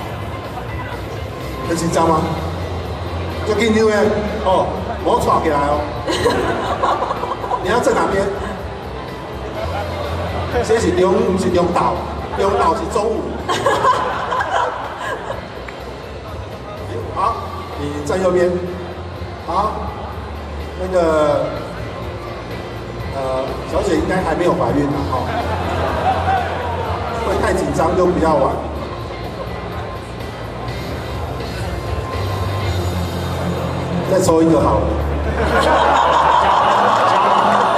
很紧张吗？就紧张的哦，我闯起来哦。你要站哪边？这是中午，是中岛，中岛是中午。好，你站右边。好，那个小姐应该还没有怀孕呢，哈。会太紧张就不要玩。再抽一个好了。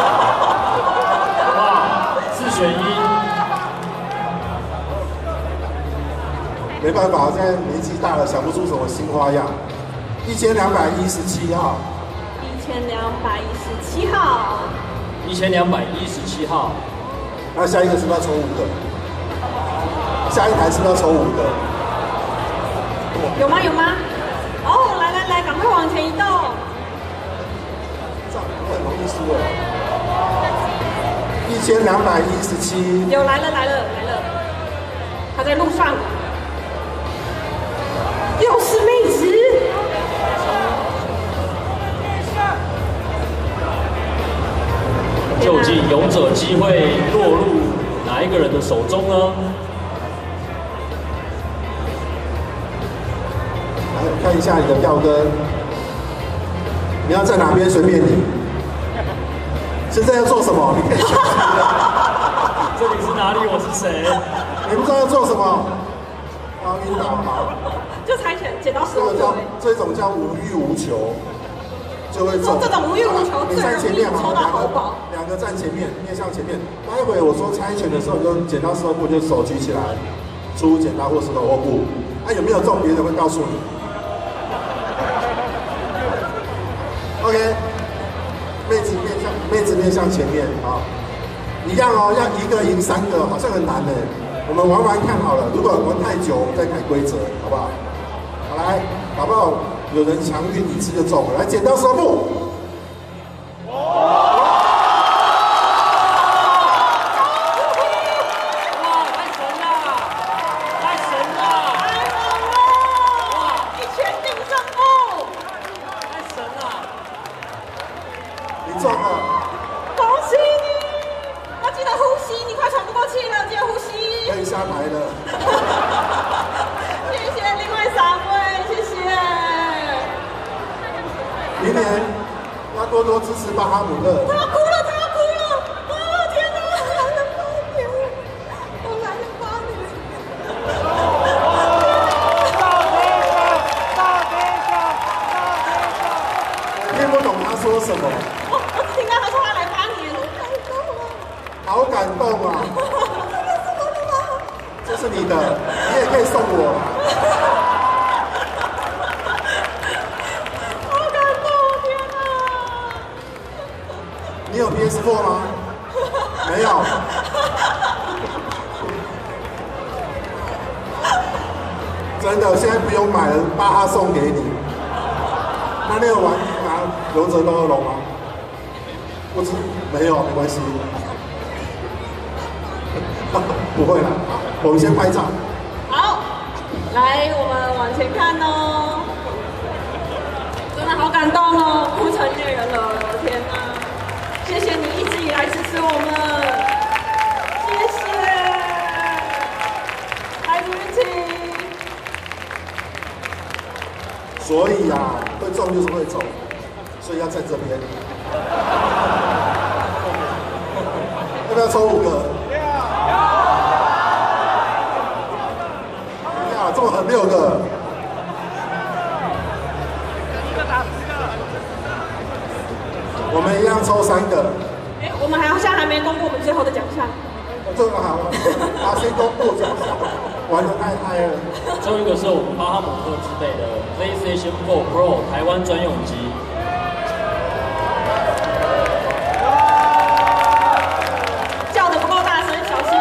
哇，4选1。 没办法，现在年纪大了，想不出什么新花样。1217号。 1217号。 1217号。 那下一个是不是要抽5个？下一台是不是要抽5个？ 有吗？有吗？哦，来，赶快往前移动。 这样很容易输了。1217。 有来了，他在路上。又是妹子。 究竟勇者机会落入哪一个人的手中呢？ 来看一下你的票根，你要在哪边随便你。现在要做什么？你可以选。 这里是哪里？我是谁？ 你不知道要做什么？啊，晕倒好。 就猜拳，剪刀石头布。 这种叫无欲无求。就会中。 这种无欲无求最容易抽到好宝。 两个站前面，面向前面。待会我说猜拳的时候，你就剪刀石头布，就手举起来，出剪刀或石头或布。有没有中，别人会告诉你。OK， 妹子面向前面啊，一样哦，要一个赢3个，好像很难呢。我们玩玩看好了，如果玩太久，我们再改规则，好不好？好来，好不好？有人强运一次就中了，来剪刀石头布。下台了， 谢谢另外3位，谢谢。 明年要多多支持巴哈姆特。 他要哭了！哦天哪，来了8年，我来了8年。 听不懂他说什么。 我只听到他说他来8年，我感动了。 好感动啊！这是你的，你也可以送我。 好感动，天哪！ 你有 PS4 吗？没有。真的，现在不用买了，巴哈送给你。那个玩具拿勇者斗恶龙吗？不知没有，没关系。不会啦，我们先拍照。 好，来，我们往前看哦。真的好感动哦，哭成恋人了，天哪！谢谢你一直以来支持我们，谢谢，来不及。 所以啊，会中就是会中，所以要在这边。要不要抽5个？这么狠6个，我们一样抽3个。 我们现在还没公布我们最后的奖项。 这个好，先公布奖项，玩得太嗨了。 最后一个是我们巴哈姆特自备的 PlayStation 4 Pro 台湾专用机。 叫得不够大声，小心。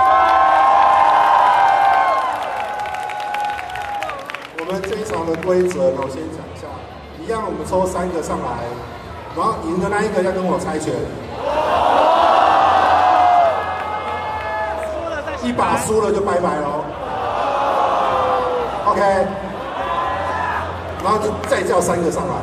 我们这一场的规则呢，我先讲一下。一样，我们抽3个上来，然后赢的那一个要跟我猜拳。一把输了就拜拜喽。OK， 然后就再叫3个上来。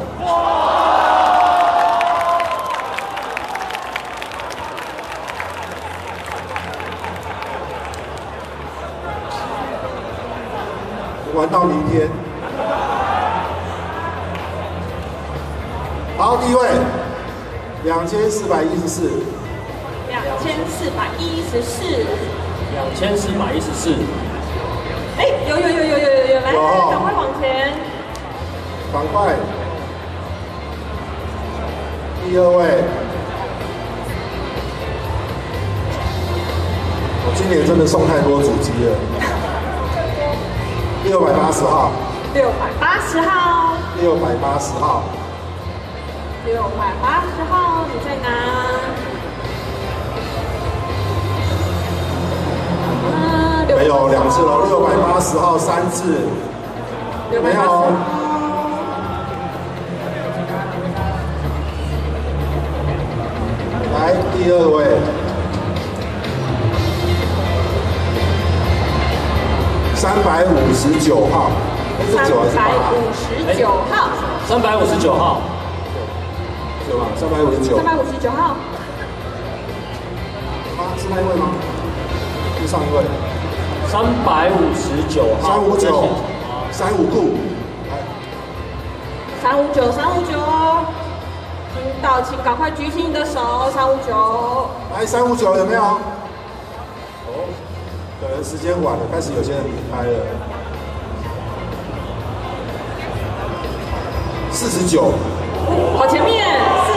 玩到明天。好，第一位2414。 2414。 2414。 有，来，赶快往前。 赶快。第2位。我今年真的送太多主机了。 680号。 680号。 680号。 680号，你在哪？ 没有2次了，680号3次。没有。来，第2位。359号。是9还是8？359 号。 359号。 对吧？359 号。 是那一位吗？是上一位。 359号。 359。 359，听到请赶快举起你的手。359。 来，359有没有？哦，可能时间晚了，开始有些人离开了。49。 好前面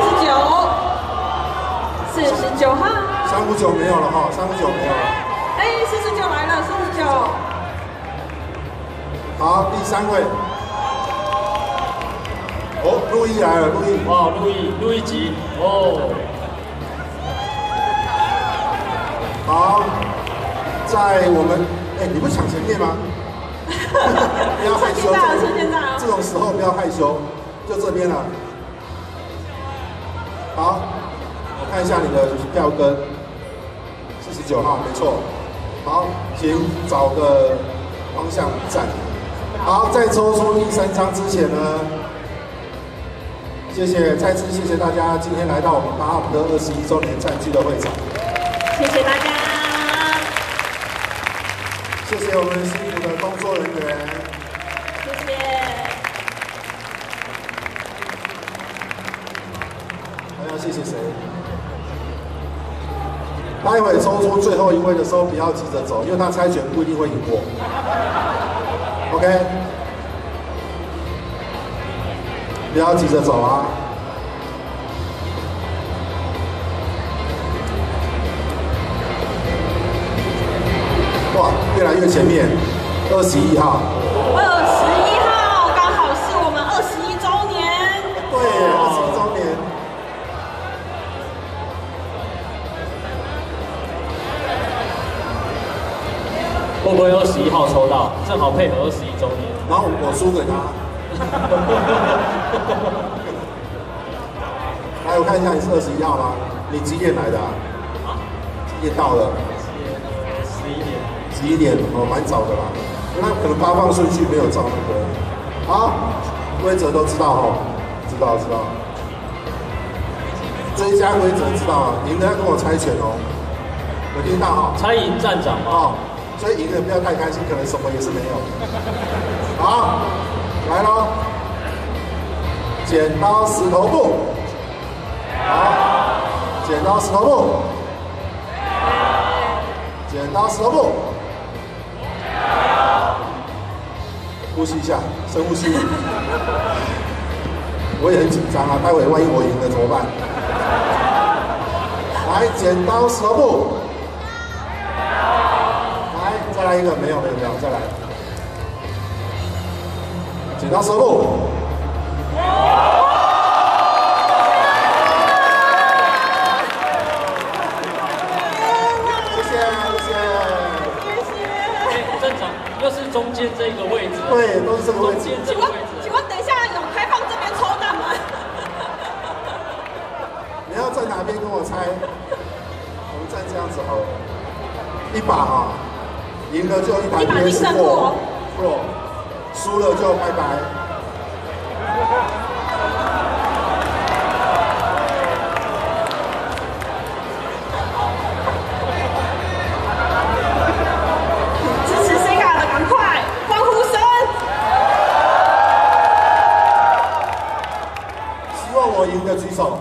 ，49号。 359没有了哈，359没有了。 哎，49来了，49。 好，第3位。哦，路易来了，路易。 哇，路易吉哦。 好，在我们，你不抢前面吗？不要害羞，这种时候不要害羞，就这边了。好，我看一下你的票根，49号，没错。好，请找个方向站。好，在抽出第3张之前呢，再次谢谢大家今天来到我们巴哈姆特21周年战聚的会场。 谢谢大家。 谢谢我们辛苦的工作人员。 谢谢。 还要谢谢谁？待会抽出最后1位的时候，不要急着走，因为他猜拳不一定会赢我。OK， 不要急着走啊！哇，越来越前面，21号。 21号刚好是我们21周年。 对，21周年。 会不会21号抽到？正好配合21周年。 然后我输给他。来，我看一下你是21号吗？你几点来的啊？几点到了？11点哦，蛮早的啦。那可能发放顺序没有照那个。好，规则都知道哈，知道。追加规则知道啊，赢的要跟我猜拳哦。有听到哈？ 猜赢站长哦，所以赢的不要太开心，可能什么也是没有。好，来咯，剪刀石头布。好，剪刀石头布。剪刀石头布。呼吸一下，深呼吸。我也很紧张啊，待会万一我赢了怎么办？来，剪刀石头布。来，再来一个，没有，再来。剪刀石头布。 又是中间这个位置， 对，都是这个位置。 请问等一下有开放这边抽档吗？ 你要在哪边跟我猜？我们站这样子好了，一把哈，赢了就一台 PS4，输了就拜拜。赢的举手，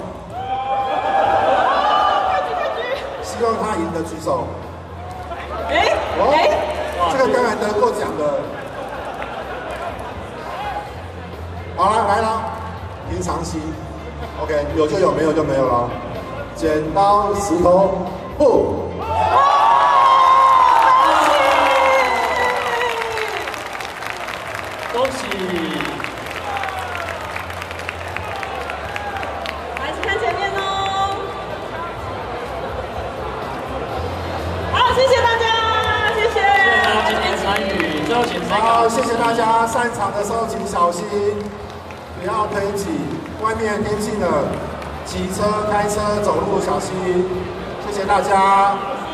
希望他赢的举手。这个刚才得过奖的。好了，来了，平常心。OK， 有就有，没有就没有了。剪刀石头布。谢谢。 后请3个。 好，谢谢大家，散场的时候请小心，不要推挤，外面天气冷，骑车、开车、走路小心，谢谢大家。